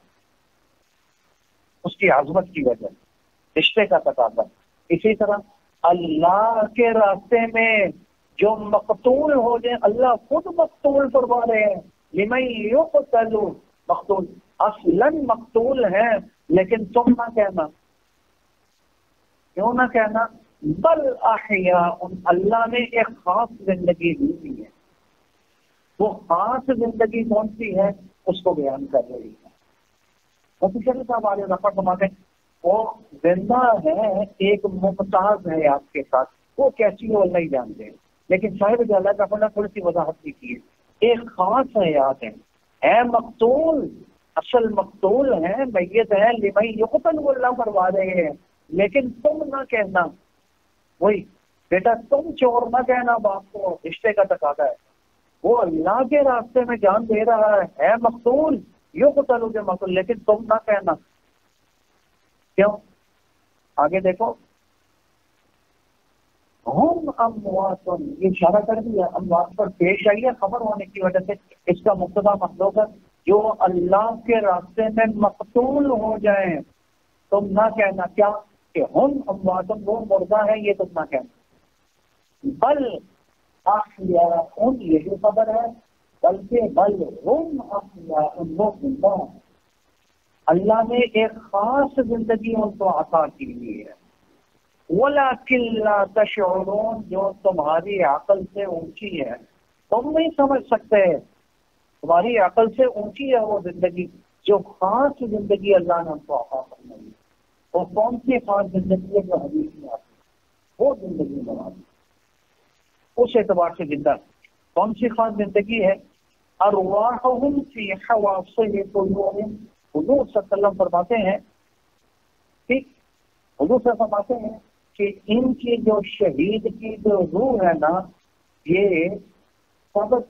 اس کی عظمت کی وجہ سے رشتے کا تقاضا۔ اسی طرح اللہ کے راستے میں جو مقتول ہو جائیں، اللہ خود مقتول فرما رہے ہیں، لمن یقتل مقتول، اصلاً مقتول ہیں، لیکن تم نہ کہنا۔ کیوں نہ کہنا؟ بل احیاء، اللہ نے ایک خاص زندگی دی ہوئی ہے، وہ خاص زندگی کون سی ہے اس کو بیان کر رہی ہے۔ مفتی شریف صاحب آج رفع فرماتے ہیں وہ زندہ ہے، ایک ممتاز ہے آپ کے ساتھ، وہ کیسی ہو نہیں جانتے، لیکن صاحب جلالہ کا فن تھوڑی سی وضاحت کی ہے، ایک خاص حیات ہے مقتول، اصل مقتول ہے، میت ہے، لمن یقتل، وہ اللہ فرما رہے ہیں، لیکن تم نہ کہنا۔ وہی بیٹا تم چور نہ کہنا باپ کو، رشتے کا تقاضا ہے، وہ اللہ کے راستے میں جان دے رہا ہے مقتول، یقتل کے مقتول، لیکن تم نہ کہنا۔ کیوں؟ آگے دیکھو، ہم اموات، یہ اشارہ کر دیا اموات پر، پیش آئی ہے خبر ہونے کی وجہ سے، اس کا مقتضا مطلب ہے جو اللہ کے راستے میں مقتول ہو جائیں تم نہ کہنا کیا کہ ہم اموات، وہ مردہ ہیں، یہ تم نہ کہنا، بل احیاء، یہی خبر ہے، بلکہ بل ہم احیاء، وہ زندہ ہیں، اللہ نے ایک خاص زندگی ان کو عطا کی ہوئی ہے، وَلَكِنْ لَا تَشْعُرُونَ، جو تمہاری عقل سے اونچی ہے، تم نہیں سمجھ سکتے، تمہاری عقل سے اونچی ہے وہ زندگی، جو خاص زندگی اللہ نے ان کو عطا فرمائی۔ وہ کون سی خاص زندگی ہے جو حدیث میں آتی ہے؟ وہ زندگی بنا دی اس اعتبار سے زندہ۔ کون سی خاص زندگی ہے؟ ارواحہم فی حواصل قلوبہم، حضور صلی اللہ علیہ وسلم فرماتے ہیں، ٹھیک، حضور صلی اللہ علیہ وسلم فرماتے ہیں کہ ان کی جو شہید کی جو روح ہے نا، یہ سبز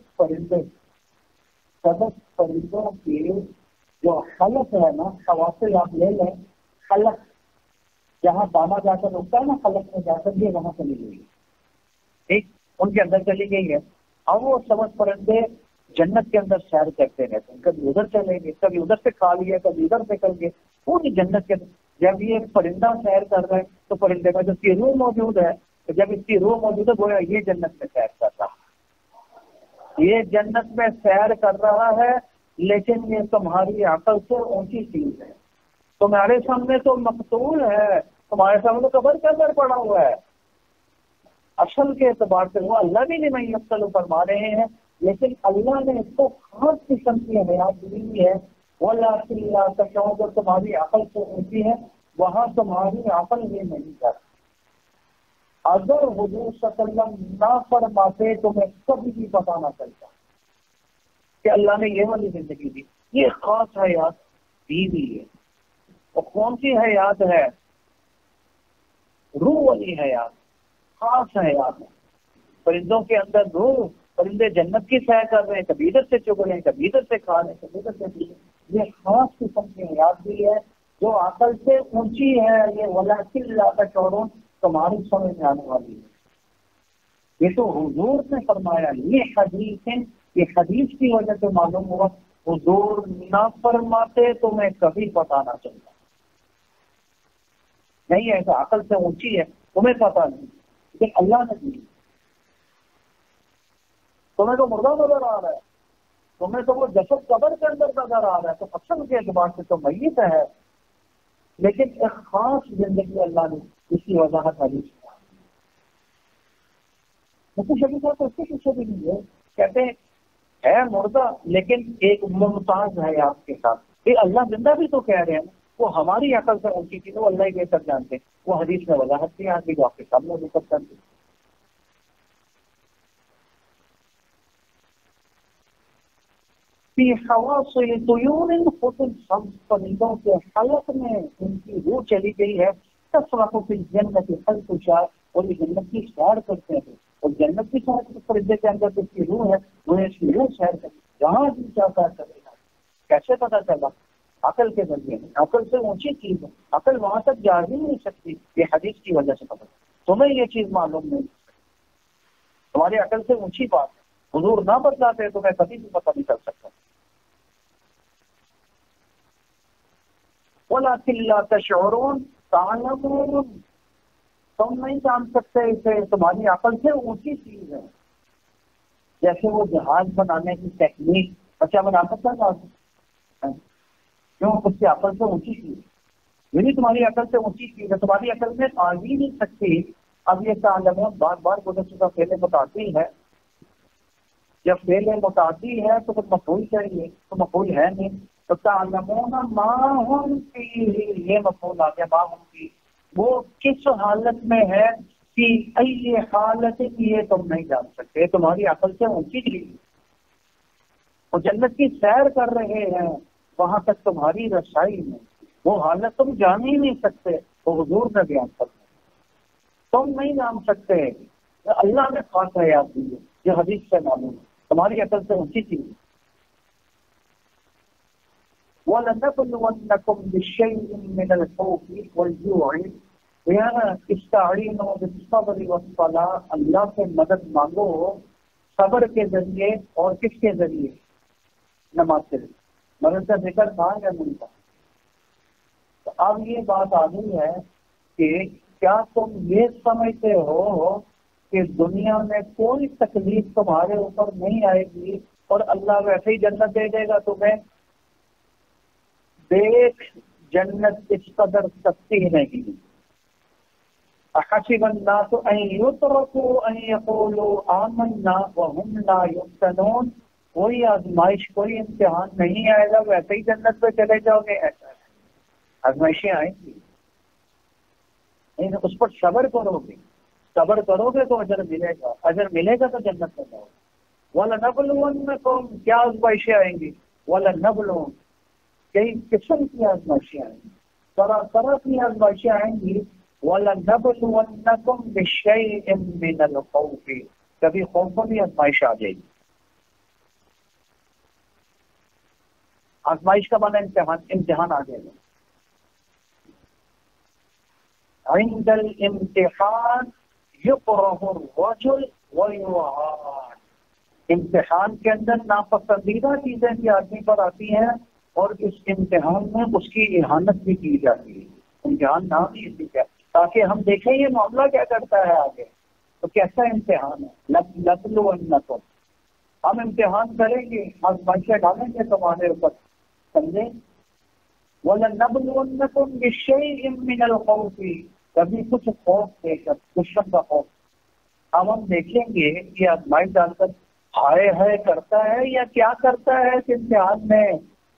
پرندوں کی جو خلق ہے نا، حواصل آپ لے لیں، خلق جہاں دانا جا کر رکتا ہے نا، خلق میں جا کر یہ وہاں چلی گئی ہے، ٹھیک، ان کے اندر چلی گئی ہے۔ اب وہ سبز پرندے جنت کے اندر سیر کرتے رہتے ہیں، کبھی ادھر چلیں گے، کبھی ادھر سے کھا لیا، کبھی ادھر سے کر گئے، پوری جنت کے اندر۔ جب یہ پرندہ سیر کر رہا ہے تو پرندے میں جو اس کی روح موجود ہے، تو جب اس کی روح موجود ہے گویا یہ جنت میں سیر کر رہا ہے، یہ جنت میں سیر کر رہا ہے، لیکن یہ تمہاری عقل سے اونچی چیز ہے، تمہارے سامنے تو مقتول ہے، تمہارے سامنے تو قبر کے اندر پڑا ہوا ہے۔ اصل کے اعتبار سے وہ اللہ بھی نہیں یقتل فرما رہے ہیں، لیکن اللہ نے اس کو خاص قسم کی حیات دی ہے، وَلَٰكِن لَا تَشْعُرُونَ، جو تمہاری عقل سے اونچی ہے، وہاں تمہاری عقل یہ نہیں کرتی۔ اگر حضور صلی اللہ علیہ وسلم نہ فرماتے تمہیں کبھی بھی پتہ نہ چلتا کہ اللہ نے یہ والی زندگی دی، یہ خاص حیات دی ہوئی ہے۔ اور کون سی حیات ہے؟ روح والی حیات، خاص حیات ہے۔ پرندوں کے اندر روح، پرندے جنت کی سیر کر رہے ہیں، کبھی ادھر سے چگ رہے ہیں، کبھی ادھر سے کھا رہے ہیں، کبھی ادھر سے پی رہے ہیں، یہ خاص قسم کی حیات بھی ہے جو عقل سے اونچی ہے، یہ وَلَٰكِن لَا تَشْعُرُونَ تمہاری سمجھ میں آنے والی ہے۔ یہ تو حضور نے فرمایا، یہ حدیث ہے، یہ حدیث کی وجہ سے معلوم ہوا، حضور نہ فرماتے تمہیں کبھی پتہ نہ چلتا، نہیں ایسا عقل سے اونچی ہے تمہیں پتہ نہیں، لیکن اللہ نے دی، تمہیں تو مردہ نظر آ رہا ہے، تمہیں تو وہ جسد قبر کے اندر نظر آ رہا ہے، تو اصل کے اعتبار سے تو میت ہے، لیکن ایک خاص زندگی اللہ نے اس کی وضاحت حدیث میں۔ مفتی شفیع صاحب تو اس کے پیچھے بھی نہیں ہے، کہتے ہیں ہے مردہ لیکن ایک ممتاز ہے آپ کے ساتھ، یہ اللہ زندہ بھی تو کہہ رہے ہیں، وہ ہماری عقل سے اونچی چیز، وہ اللہ ہی بہتر جانتے ہیں، وہ حدیث میں وضاحت کی آتی جو آپ کے سامنے ذکر کر دی۔ فی حواصل طیور، خود سب پرندوں کے حلق میں ان کی روح چلی گئی ہے، تصرف فی الجنت حیث شاء، اور یہ جنت کی سیر کرتے ہیں، اور جنت کی سیر کے پرندے کے اندر جس کی روح ہے وہ اس کی روح سیر کرے، جہاں بھی چاہتا ہے کرے گا۔ کیسے پتا چلا؟ عقل کے ذریعے۔ عقل سے اونچی چیز ہے، عقل وہاں تک جا ہی نہیں سکتی، یہ حدیث کی وجہ سے پتا۔ تمہیں یہ چیز معلوم نہیں، تمہاری عقل سے اونچی بات ہے، حضور نہ بتلاتے تو میں کبھی بھی پتہ نہیں چل سکتا۔ وَلَٰكِن لَّا تَشْعُرُونَ تَعْلَمُونَ، تم نہیں جان سکتے اسے، تمہاری عقل سے اونچی چیز ہے۔ جیسے وہ جہاز بنانے کی ٹیکنیک بچہ بنا سکتا ہے، کیوں؟ اس کی عقل سے اونچی چیز، یعنی تمہاری عقل سے اونچی چیز ہے، تمہاری عقل میں آ ہی نہیں سکتی۔ اب یہ تعلمون بار بار گزر چکا فعل متعدی ہے، جب فعل متعدی ہے تو کچھ مفعول چاہیے، تو مفعول ہے نہیں، تو تعلمون ما ہم فیہ، یہ مفعول آ گیا ما ہم فیہ، وہ کس حالت میں ہے، کہ ای حالت، یہ تم نہیں جان سکتے، تمہاری عقل سے اونچی چیز۔ وہ جنت کی سیر کر رہے ہیں، وہاں تک تمہاری رسائی میں، وہ حالت تم جان ہی نہیں سکتے، وہ حضور نے بیان کرتے، تم نہیں جان سکتے، اللہ نے خاص حیات دی ہے، یہ حدیث سے معلوم ہے، تمہاری عقل سے اونچی چیز۔ وَلَنَبْلُوَنَّكُمْ بِشَيْءٍ مِّنَ الْخَوْفِ وَالْجُوعِ، اسْتَعِینُوا بِالصَّبْرِ وَالصَّلَاةِ، اللہ سے مدد مانگو صبر کے ذریعے، اور کس کے ذریعے؟ نماز سے۔ مدد کا ذکر تھا یا نہیں تھا؟ تو اب یہ بات آ گئی ہے کہ کیا تم یہ سمجھتے ہو کہ دنیا میں کوئی تکلیف تمہارے اوپر نہیں آئے گی اور اللہ ویسے ہی جنت دے دے گا تمہیں؟ دیکھ، جنت اس قدر سستی نہیں۔ احسب الناس ان یترکوا ان یقولوا آمنا وهم لا یفتنون، کوئی آزمائش، کوئی امتحان نہیں آئے گا، ویسے ہی جنت پہ چلے جاؤ گے، ایسا ہے؟ آزمائشیں آئیں گی، لیکن اس پر صبر کرو گے، صبر کرو گے تو اجر ملے گا، اجر ملے گا تو جنت میں جاؤ گے۔ وَلَنَبْلُوَنَّكُمْ، کیا آزمائشیں آئیں گی؟ وَلَنَبْلُوَنَّ، کئی قسم کی آزمائشیں آئیں گی، طرح طرح کی آزمائشیں آئیں گی۔ وَلَنَبْلُوَنَّكُمْ بِشَيْءٍ مِّنَ الْخَوْفِ، کبھی خوف میں بھی آزمائش آ جائے گی۔ آزمائش کا معنی امتحان آ جائے گا۔ عند الامتحان یکرہ الرجل ویعان، امتحان کے اندر ناپسندیدہ چیزیں بھی آدمی پر آتی ہیں، اور اس امتحان میں اس کی اہانت بھی کی جاتی ہے۔ امتحان نام ہی اسی کا، تاکہ ہم دیکھیں یہ معاملہ کیا کرتا ہے آگے، تو کیسا امتحان ہے۔ لَنَبْلُوَنَّكُمْ، ہم امتحان کریں گے، آزمائشیں ڈالیں گے تمہارے اوپر، سمجھے؟ وَلَنَبْلُوَنَّكُمْ بِشَيْءٍ مِّنَ الْخَوْفِ، کبھی کچھ خوف دے کر، دشمن کا خوف۔ اب ہم دیکھیں گے کہ آزمائش ڈال کر ہائے ہائے کرتا ہے یا کیا کرتا ہے اس امتحان میں،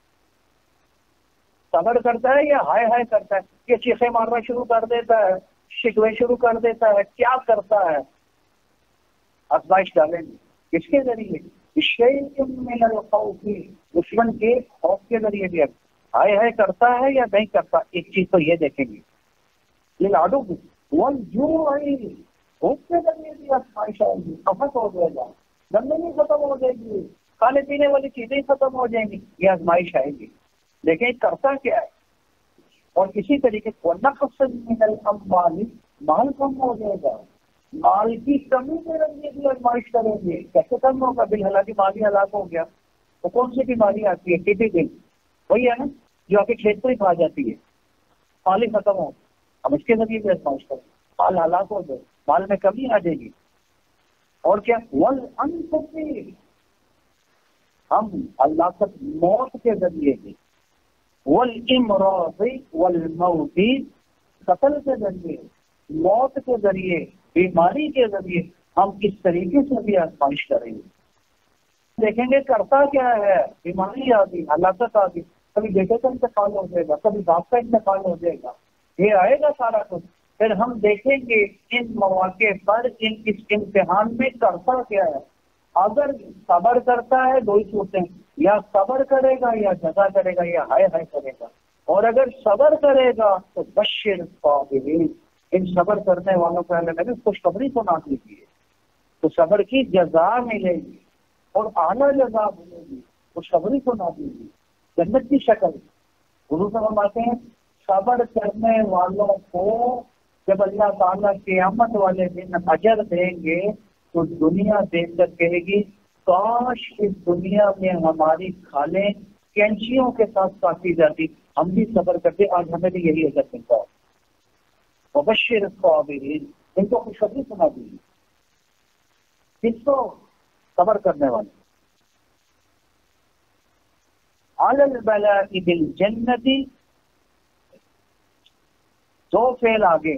صبر کرتا ہے یا ہائے ہائے کرتا ہے، کہ چیخیں مارنا شروع کر دیتا ہے، شکوے شروع کر دیتا ہے، کیا کرتا ہے؟ آزمائش ڈالیں گے کس کے ذریعے؟ بِشَيْءٍ مِّنَ الْخَوْفِ، دشمن کے خوف کے ذریعے بھی ہائے ہائے کرتا ہے یا نہیں کرتا۔ ایک چیز تو یہ دیکھیں گے، لِلْعَدُوِّ وَالْجُوعِ، بھوک کے ذریعے بھی آزمائش آئے گی، افت ہو جائے گا، زندگی ختم ہو جائے گی، کھانے پینے والی چیزیں ختم ہو جائیں گی، یہ آزمائش آئے گی، لیکن کرتا کیا ہے؟ اور اسی طریقے سے نقص من الاموال، مال کم ہو جائے گا، مال کی کمی کے ذریعے بھی آزمائش کریں گے۔ کیسے کم ہوگا؟ بالحلالی مالی ہلاک ہو گیا تو کون سی بیماری آتی ہے؟ ٹی بی، وہی ہے نا جو آپ کے کھیت کو ہی کھا جاتی ہے، مال ہی ختم ہو، ہم اس کے ذریعے بھی آزمائش کریں، مال ہلاک ہو جائے، مال میں کمی آ جائے گی۔ اور کیا؟ والانفس، ہم اللہ تک موت کے ذریعے بھی، والامراض والموت، قتل کے ذریعے، موت کے ذریعے، بیماری کے ذریعے ہم اس طریقے سے بھی آزمائش کریں گے۔ دیکھیں گے کرتا کیا ہے، بیماری آ گئی، ہلاکت آ گئی، کبھی بیٹے کا انتقال ہو جائے گا، کبھی باپ کا انتقال ہو جائے گا، یہ آئے گا سارا کچھ۔ پھر ہم دیکھیں گے ان مواقع پر، اس امتحان میں کرتا کیا ہے۔ اگر صبر کرتا ہے دو ہی صورتیں، یا صبر کرے گا یا جزا کرے گا یا ہائے ہائے کرے گا، اور اگر صبر کرے گا تو بشر الصابرین، ان صبر کرنے والوں کو اللہ نے خوشخبری سنا دیجیے، تو صبر کی جزا ملے گی اور اعلیٰ جزا ملے گی، خوشخبری سنا دیجیے جنت کی شکل۔ حضور صاحب فرماتے ہیں صبر کرنے والوں کو جب اللہ تعالیٰ قیامت والے دن اجر دیں گے تو دنیا دیکھ کر کہے گی کاش اس دنیا میں ہماری کھالیں کینچیوں کے ساتھ کاٹی جاتی، ہم بھی صبر کرتے، آج ہمیں بھی یہی اجر ملتا ہے۔ وبشر الصابرین، ان کو خوشخبری سنا دی، کس کو؟ صبر کرنے والے۔ علی البلاء بالجنت، دو فعل آگے،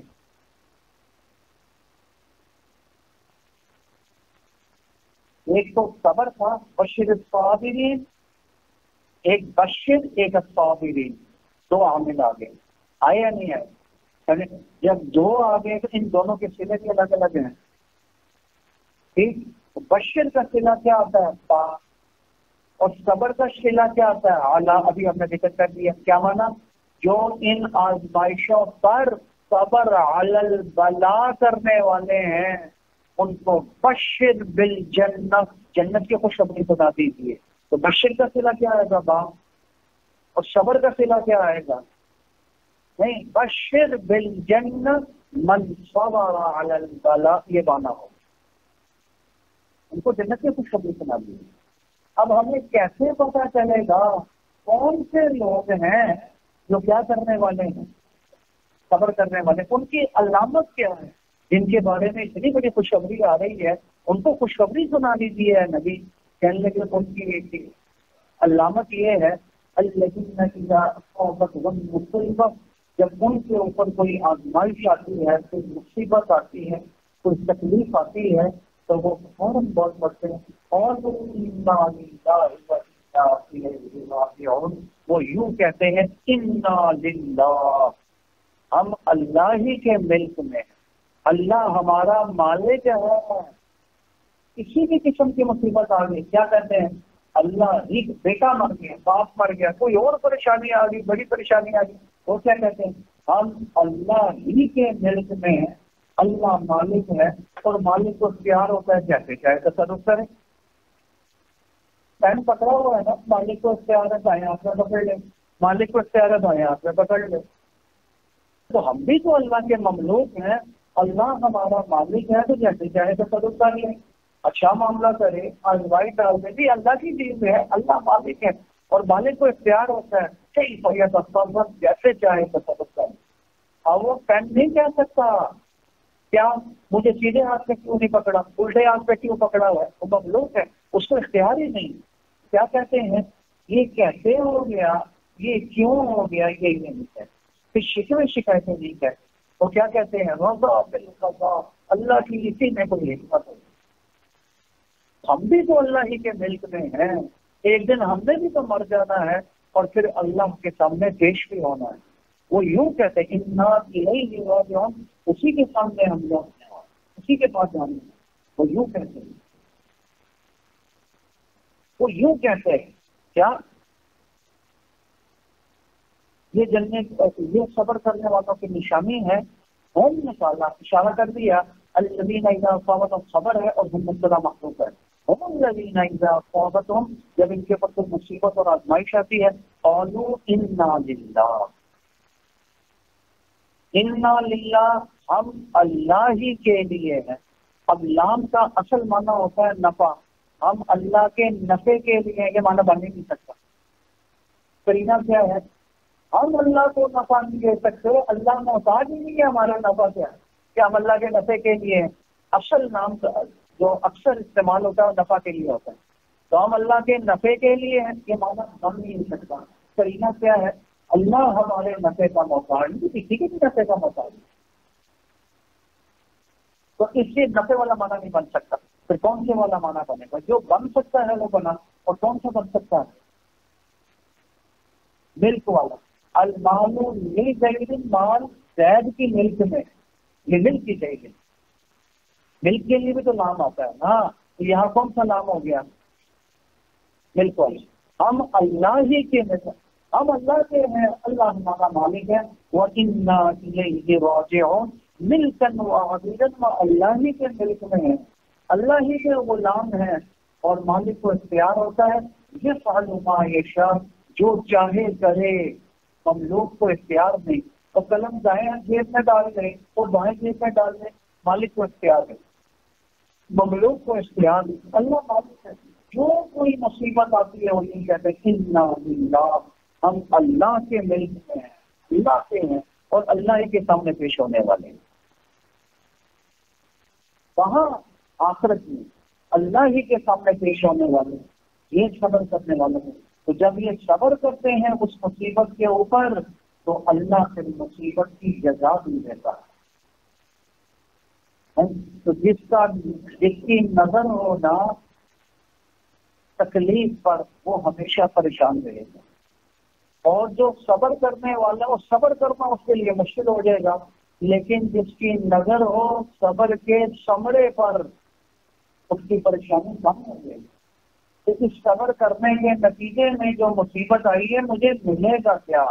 ایک تو صبر تھا بشر الصابرین، ایک بشر ایک الصابرین، دو عامل آگے آئے یا نہیں آئے؟ جب دو آگے تو ان دونوں کے صلے بھی الگ الگ ہیں، ٹھیک؟ بشر کا صلہ کیا آتا ہے؟ با، اور صبر کا صلہ کیا آتا ہے؟ اعلیٰ۔ ابھی ہم نے ذکر کر دیا، کیا مانا؟ جو ان آزمائشوں پر صبر علی البلا کرنے والے ہیں ان کو بشر بالجنت، جنت کی خوشخبری سنا دیجیے۔ تو بشر کا صلہ کیا آئے گا؟ با، اور صبر کا صلہ کیا آئے گا؟ نہیں، بشر بالجنت من صبر علی البلا، یہ بانا ہو، ان کو جنت کی خوشخبری سنا دیجیے۔ اب ہمیں کیسے پتا چلے گا کون سے لوگ ہیں جو کیا کرنے والے ہیں؟ صبر کرنے والے۔ ان کی علامت کیا ہے جن کے بارے میں اتنی بڑی خوشخبری آ رہی ہے؟ ان کو خوشخبری سنا دیجیے ہے نبی، کہنے لگے ان کی علامت یہ ہے الذین اذا اصابتهم مصیبہ، جب ان کے اوپر کوئی آزمائش آتی ہے، کوئی مصیبت آتی ہے، کوئی تکلیف آتی ہے تو وہ فوراً بول پڑتے ہیں اور وہ یوں کہتے ہیں انا للہ، ہم اللہ ہی کے ملک میں ہیں، اللہ ہمارا مالک ہے۔ کسی بھی قسم کی مصیبت آ گئی کیا کہتے ہیں؟ اللہ ہی، بیٹا مر گیا، باپ مر گیا، کوئی اور پریشانی آ گئی، بڑی پریشانی آ گئی، وہ کیا کہتے ہیں؟ ہم اللہ ہی کے ملک میں ہیں، اللہ مالک ہے، اور مالک کو اختیار ہوتا ہے جیسے چاہے تصرف کرے۔ پین پکڑا ہوا ہے نا، مالک کو اختیار ہے دائیں ہاتھ میں پکڑ لے، مالک کو اختیار ہے بائیں ہاتھ میں پکڑ لے۔ تو ہم بھی تو اللہ کے مملوک ہیں، اللہ ہمارا مالک ہے تو جیسے چاہے تصرف کر لیں، اچھا معاملہ کرے، آزمائی ڈال دے، اللہ کی چیز ہے، اللہ مالک ہے اور مالک کو اختیار ہوتا ہے صحیح بھیا تصرف جیسے چاہے تصرف کرے۔ اور وہ پین نہیں کہہ سکتا کیا مجھے سیدھے ہاتھ پہ کیوں نہیں پکڑا، الٹے ہاتھ پہ کیوں پکڑا ہوا ہے، وہ مملوک ہے، اس کو اختیار ہی نہیں۔ کیا کہتے ہیں؟ یہ کیسے ہو گیا، یہ کیوں ہو گیا، یہ نہیں کہتے، پھر شکوے شکایتیں نہیں کہتے، وہ کیا کہتے ہیں؟ رضا بالقضاء، اللہ کی اسی میں کوئی حکمت ہے۔ ہم بھی تو اللہ ہی کے ملک میں ہیں، ایک دن ہم نے بھی تو مر جانا ہے اور پھر اللہ کے سامنے پیش بھی ہونا ہے۔ وہ یوں کہتے ہیں انا الیہ راجعون، اسی کے سامنے ہم لوگ ہیں، اسی کے پاس جانا ہے۔ وہ یوں کہتے ہیں، وہ یوں کہتے ہیں کیا؟ یہ جنت، یہ صبر کرنے والوں کی نشانی ہے۔ ہم نے اشارہ کر دیا الذین اذا اصابتهم، صبر ہے اور ہم مبتدا محذوف ہے، ہم الذین اذا اصابتهم، جب ان کے اوپر کوئی مصیبت اور آزمائش آتی ہے قالوا انا للہ، انا للہ، ہم اللہ ہی کے لیے ہیں۔ اب لام کا اصل معنی ہوتا ہے نفع، ہم اللہ کے نفع کے لیے، یہ معنی بن نہیں سکتا۔ قرینہ کیا ہے؟ ہم اللہ کو نفع نہیں دے سکتے، اللہ محتاج ہی نہیں ہے ہمارا نفع کیا ہے کہ ہم اللہ کے نفع کے لیے ہیں۔ اصل نام جو اکثر استعمال ہوتا ہے نفع کے لیے ہوتا ہے، تو ہم اللہ کے نفع کے لیے ہیں، یہ معنی بن نہیں سکتا۔ قرینہ کیا ہے؟ اللہ ہمارے نفع کا محتاج نہیں، کسی کے بھی نفع کا محتاج نہیں، تو اس سے نفع والا معنی نہیں بن سکتا۔ پھر کون سے والا معنی بنے گا؟ جو بن سکتا ہے وہ بنا، اور کون سا بن سکتا ہے؟ ملک والا۔ المال لزید، مال زید کی ملک میں، یہ ملک کی چاہیے، ملک کے لیے بھی تو نام آتا ہے نا، یہاں کون سا نام ہو گیا؟ ملک والی۔ ہم اللہ ہی کے ملک، ہم اللہ کے ہیں، اللہ ہمارا مالک ہے۔ وَإِنَّا إِلَيْهِ رَاجِعُونَ، ملکن و عبیدن و اللہ ہی کے ملک میں ہیں، اللہ ہی کے غلام ہیں، اور مالک کو اختیار ہوتا ہے یفعل ما یشاء، جو چاہے کرے۔ مملوک کو اختیار نہیں، اور قلم دائیں جیب میں ڈال دیں اور بائیں جیب میں ڈال دیں، مالک کو اختیار ہے، مملوک کو اختیار نہیں، اللہ مالک ہے۔ جو کوئی مصیبت آتی ہے وہ یہ کہتے ہیں انا للہ، ہم اللہ کے ملک میں ہیں، اللہ کے ہیں اور اللہ ہی کے سامنے پیش ہونے والے ہیں۔ وہاں آخرت میں اللہ ہی کے سامنے پیش ہونے والے ہیں، یہ صبر کرنے والے ہیں۔ تو جب یہ صبر کرتے ہیں اس مصیبت کے اوپر تو اللہ پھر مصیبت کی جزا بھی دیتا ہے۔ تو جس کی نظر ہونا تکلیف پر وہ ہمیشہ پریشان رہے گا، اور جو صبر کرنے والا وہ صبر کرنا اس کے لیے مشکل ہو جائے گا، لیکن جس کی نظر ہو صبر کے ثمرے پر اس کی پریشانی کم ہو جائے گی۔ تو اس صبر کرنے کے نتیجے میں جو مصیبت آئی ہے مجھے ملے گا کیا؟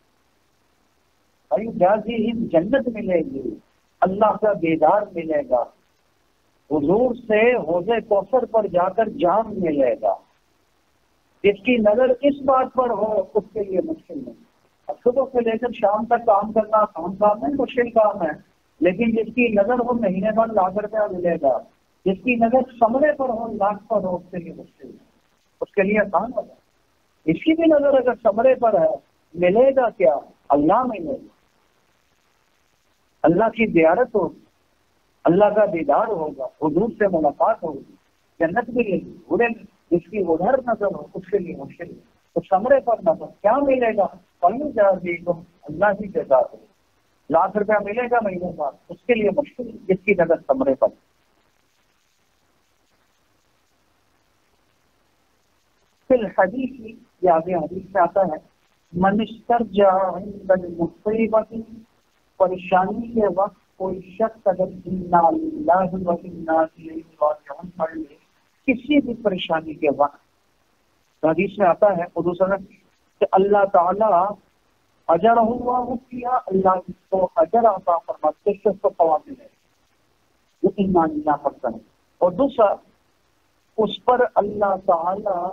جازی جنت ملے گی، اللہ کا دیدار ملے گا، حضور سے حوض کوثر پر جا کر جام ملے گا۔ جس کی نظر اس بات پر ہو اس کے لیے مشکل نہیں۔ اب صبح سے لے کر شام تک کام کرنا آسان کام ہے، مشکل کام ہے، لیکن جس کی نظر ہو مہینے بعد لاکھ روپیہ ملے گا، جس کی نظر ثمرے پر ہو لاکھ پر ہو اس کے لیے مشکل ہے، اس کے لیے آسان ہوگا۔ اس کی بھی نظر اگر ثمرے پر ہے ملے گا کیا؟ اللہ ملے گا، اللہ کی زیارت ہوگی، اللہ کا دیدار ہوگا، حضور سے ملاقات ہوگی، جنت ملے گی۔ برے جس کی ادھر نظر ہو اس کے لیے مشکل ہے۔ تو ثمرے پر نظر کیا ملے گا؟ اللہ ہی جزا دے، لاکھ روپیہ ملے گا مہینے بعد اس کے لیے مشکل ہے، جس کی نظر ثمرے پر۔ فی الحدیث، یہ آگے حدیث میں آتا ہے، من استرجع عند المصیبۃ، پریشانی کے وقت کوئی شخص اگر انا للہ و انا الیہ راجعون پڑھ لے، کسی بھی پریشانی کے وقت، حدیث میں آتا ہے حضور صلی اللہ علیہ وسلم کہ اللہ تعالیٰ اجر ہوا کیا، اللہ اس کو اجر عطا فرماتے ہیں، اس کو ثواب ملے، وہ انا للہ پڑھتا ہے۔ اور دوسرا، اس پر اللہ تعالیٰ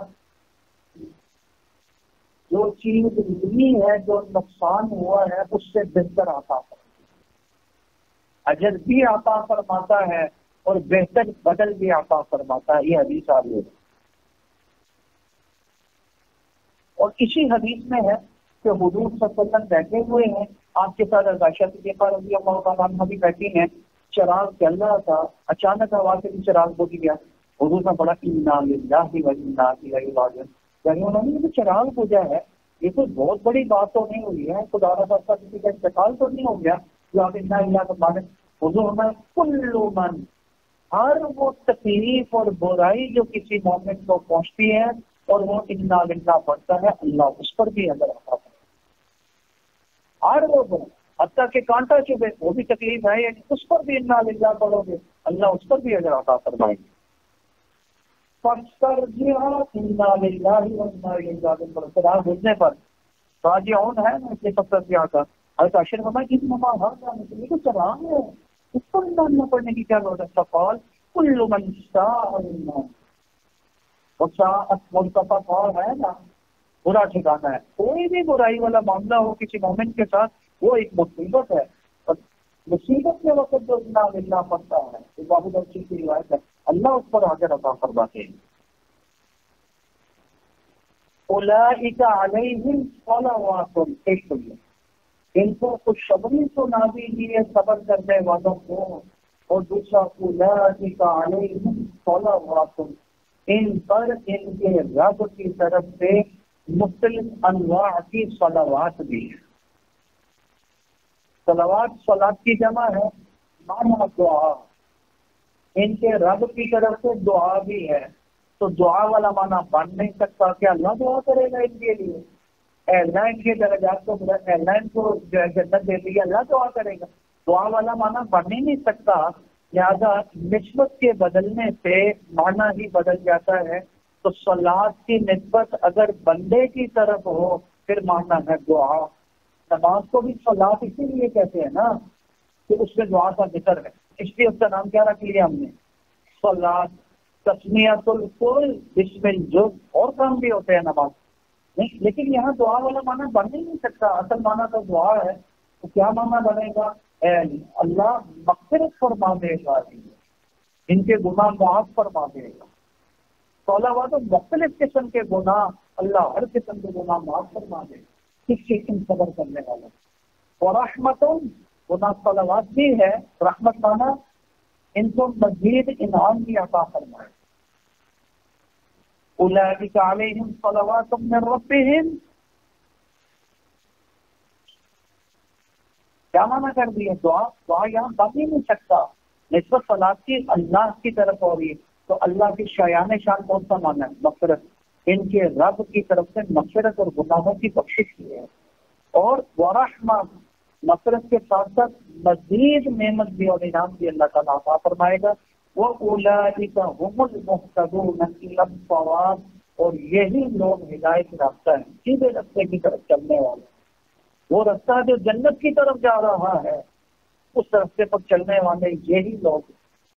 جو چیز ملی ہے، جو نقصان ہوا ہے، اس سے بہتر عطا فرماتا ہے، اجر بھی عطا فرماتا ہے اور بہتر بدل بھی عطا فرماتا ہے۔ یہ حدیث آ رہی ہے، اور اسی حدیث میں ہے کہ حضور صلی اللہ علیہ وسلم بیٹھے ہوئے ہیں، آپ کے ساتھ عائشہ صدیقہ رضی اللہ تعالیٰ عنہا بھی بیٹھی ہیں، چراغ چل رہا تھا، اچانک ہوا سے بھی چراغ بجھ گیا، حضور نے بڑا انا للہ و انا الیہ راجعون، یعنی انہوں نے یہ چراغ بجھا ہے، یہ کوئی بہت بڑی بات تو نہیں ہوئی ہے، خدا نہ خواستہ کسی کا انتقال تو نہیں ہو گیا جو آپ انا للہ کو مانیں۔ حضور میں کل من، ہر وہ تکلیف اور برائی جو کسی مومن کو پہنچتی ہے اور وہ انا للہ پڑھتا ہے، اللہ اس پر بھی اجر عطا فرماتا ہے۔ ہر وہ برائی، حتیٰ کہ کانٹا چبھے وہ بھی تکلیف ہے، یعنی اس پر بھی انا للہ پڑھو گے اللہ اس پر بھی اجر عطا فرمائیں گے۔ انا للہ و انا الیہ راجعون، چراغ بجھنے پر راجعون ہے نا، اس لیے فاسترجع کا حضرت عائشہ نے فرمایا کہ مما ھذا، یہ تو چراغ ہے، اس پر انا للہ پڑھنے کی کیا ضرورت ہے؟ فقال کل من شاء اللہ، اور ساعت مرتفع اور ہے نا، برا ٹھکانا ہے، کوئی بھی برائی والا معاملہ ہو کسی مومن کے ساتھ وہ ایک مصیبت ہے، اور مصیبت کے وقت جو انا للہ پڑھتا ہے، یہ بہت اچھی کی روایت ہے، اللہ اس پر اجر عطا فرماتے ہیں۔ اولئک علیہم صلوات، ایک تو ان کو خوشخبری سنا دیجیے صبر کرنے والوں کو، اور دوسرا اولئک علیہم صلوات، ان پر ان کے رب کی طرف سے مختلف انواع کی صلوات بھی ہیں۔ صلوات صلات کی جمع ہے، معنی دعا، ان کے رب کی طرف سے دعا بھی ہے، تو دعا والا معنی بن نہیں سکتا کہ اللہ دعا کرے گا ان کے لیے، اللہ ان کے درجات کو، اللہ ان کو جنت دے دی، اللہ دعا کرے گا، دعا والا معنی بن ہی نہیں سکتا، لہذا نسبت کے بدلنے سے معنی ہی بدل جاتا ہے۔ تو صلات کی نسبت اگر بندے کی طرف ہو پھر معنی ہے دعا۔ نماز کو بھی صلات اسی لیے کہتے ہیں نا کہ اس میں دعا کا ذکر ہے، اس لیے اس کا نام کیا رکھ لیا ہم نے؟ صلاۃ، تسمیۃ الکل بسم الجز، اور کام بھی ہوتے ہیں نماز نہیں، لیکن یہاں دعا والا معنی بن ہی نہیں سکتا، اصل معنی تو دعا ہے، تو کیا معنی بنے گا؟ اے اللہ مغفرت فرما دے گا، ان کے گناہ معاف فرما دے گا۔ تو اللہ تو مختلف قسم کے گناہ، اللہ ہر قسم کے گناہ معاف فرما دے گا کس چیز کی صبر کرنے والا۔ اور رحمت، گناہ صلوات بھی ہے، رحمت مانا ان کو مزید انعام بھی عطا فرمائے۔ اولئک علیہم صلوات من ربہم، کیا معنی کر دیا؟ دعا یہاں بن ہی نہیں سکتا، نسبت صلاۃ کی اللہ کی طرف ہو رہی ہے، تو اللہ کی شایان شان کون سا معنی ہے؟ مغفرت، ان کے رب کی طرف سے مغفرت اور گناہوں کی بخشش کی ہے، اور ورحمہ، مغفرت کے ساتھ ساتھ مزید نعمت بھی اور انعام بھی اللہ تعالیٰ عطا فرمائے گا۔ وَأُولَٰئِكَ هُمُ الْمُهْتَدُونَ إِلَى الصَّوَابِ، اور یہی لوگ ہدایت راستہ ہیں، سیدھے راستے کی طرف چلنے والے، وہ راستہ جو جنت کی طرف جا رہا ہے، اس راستے پر چلنے والے یہی لوگ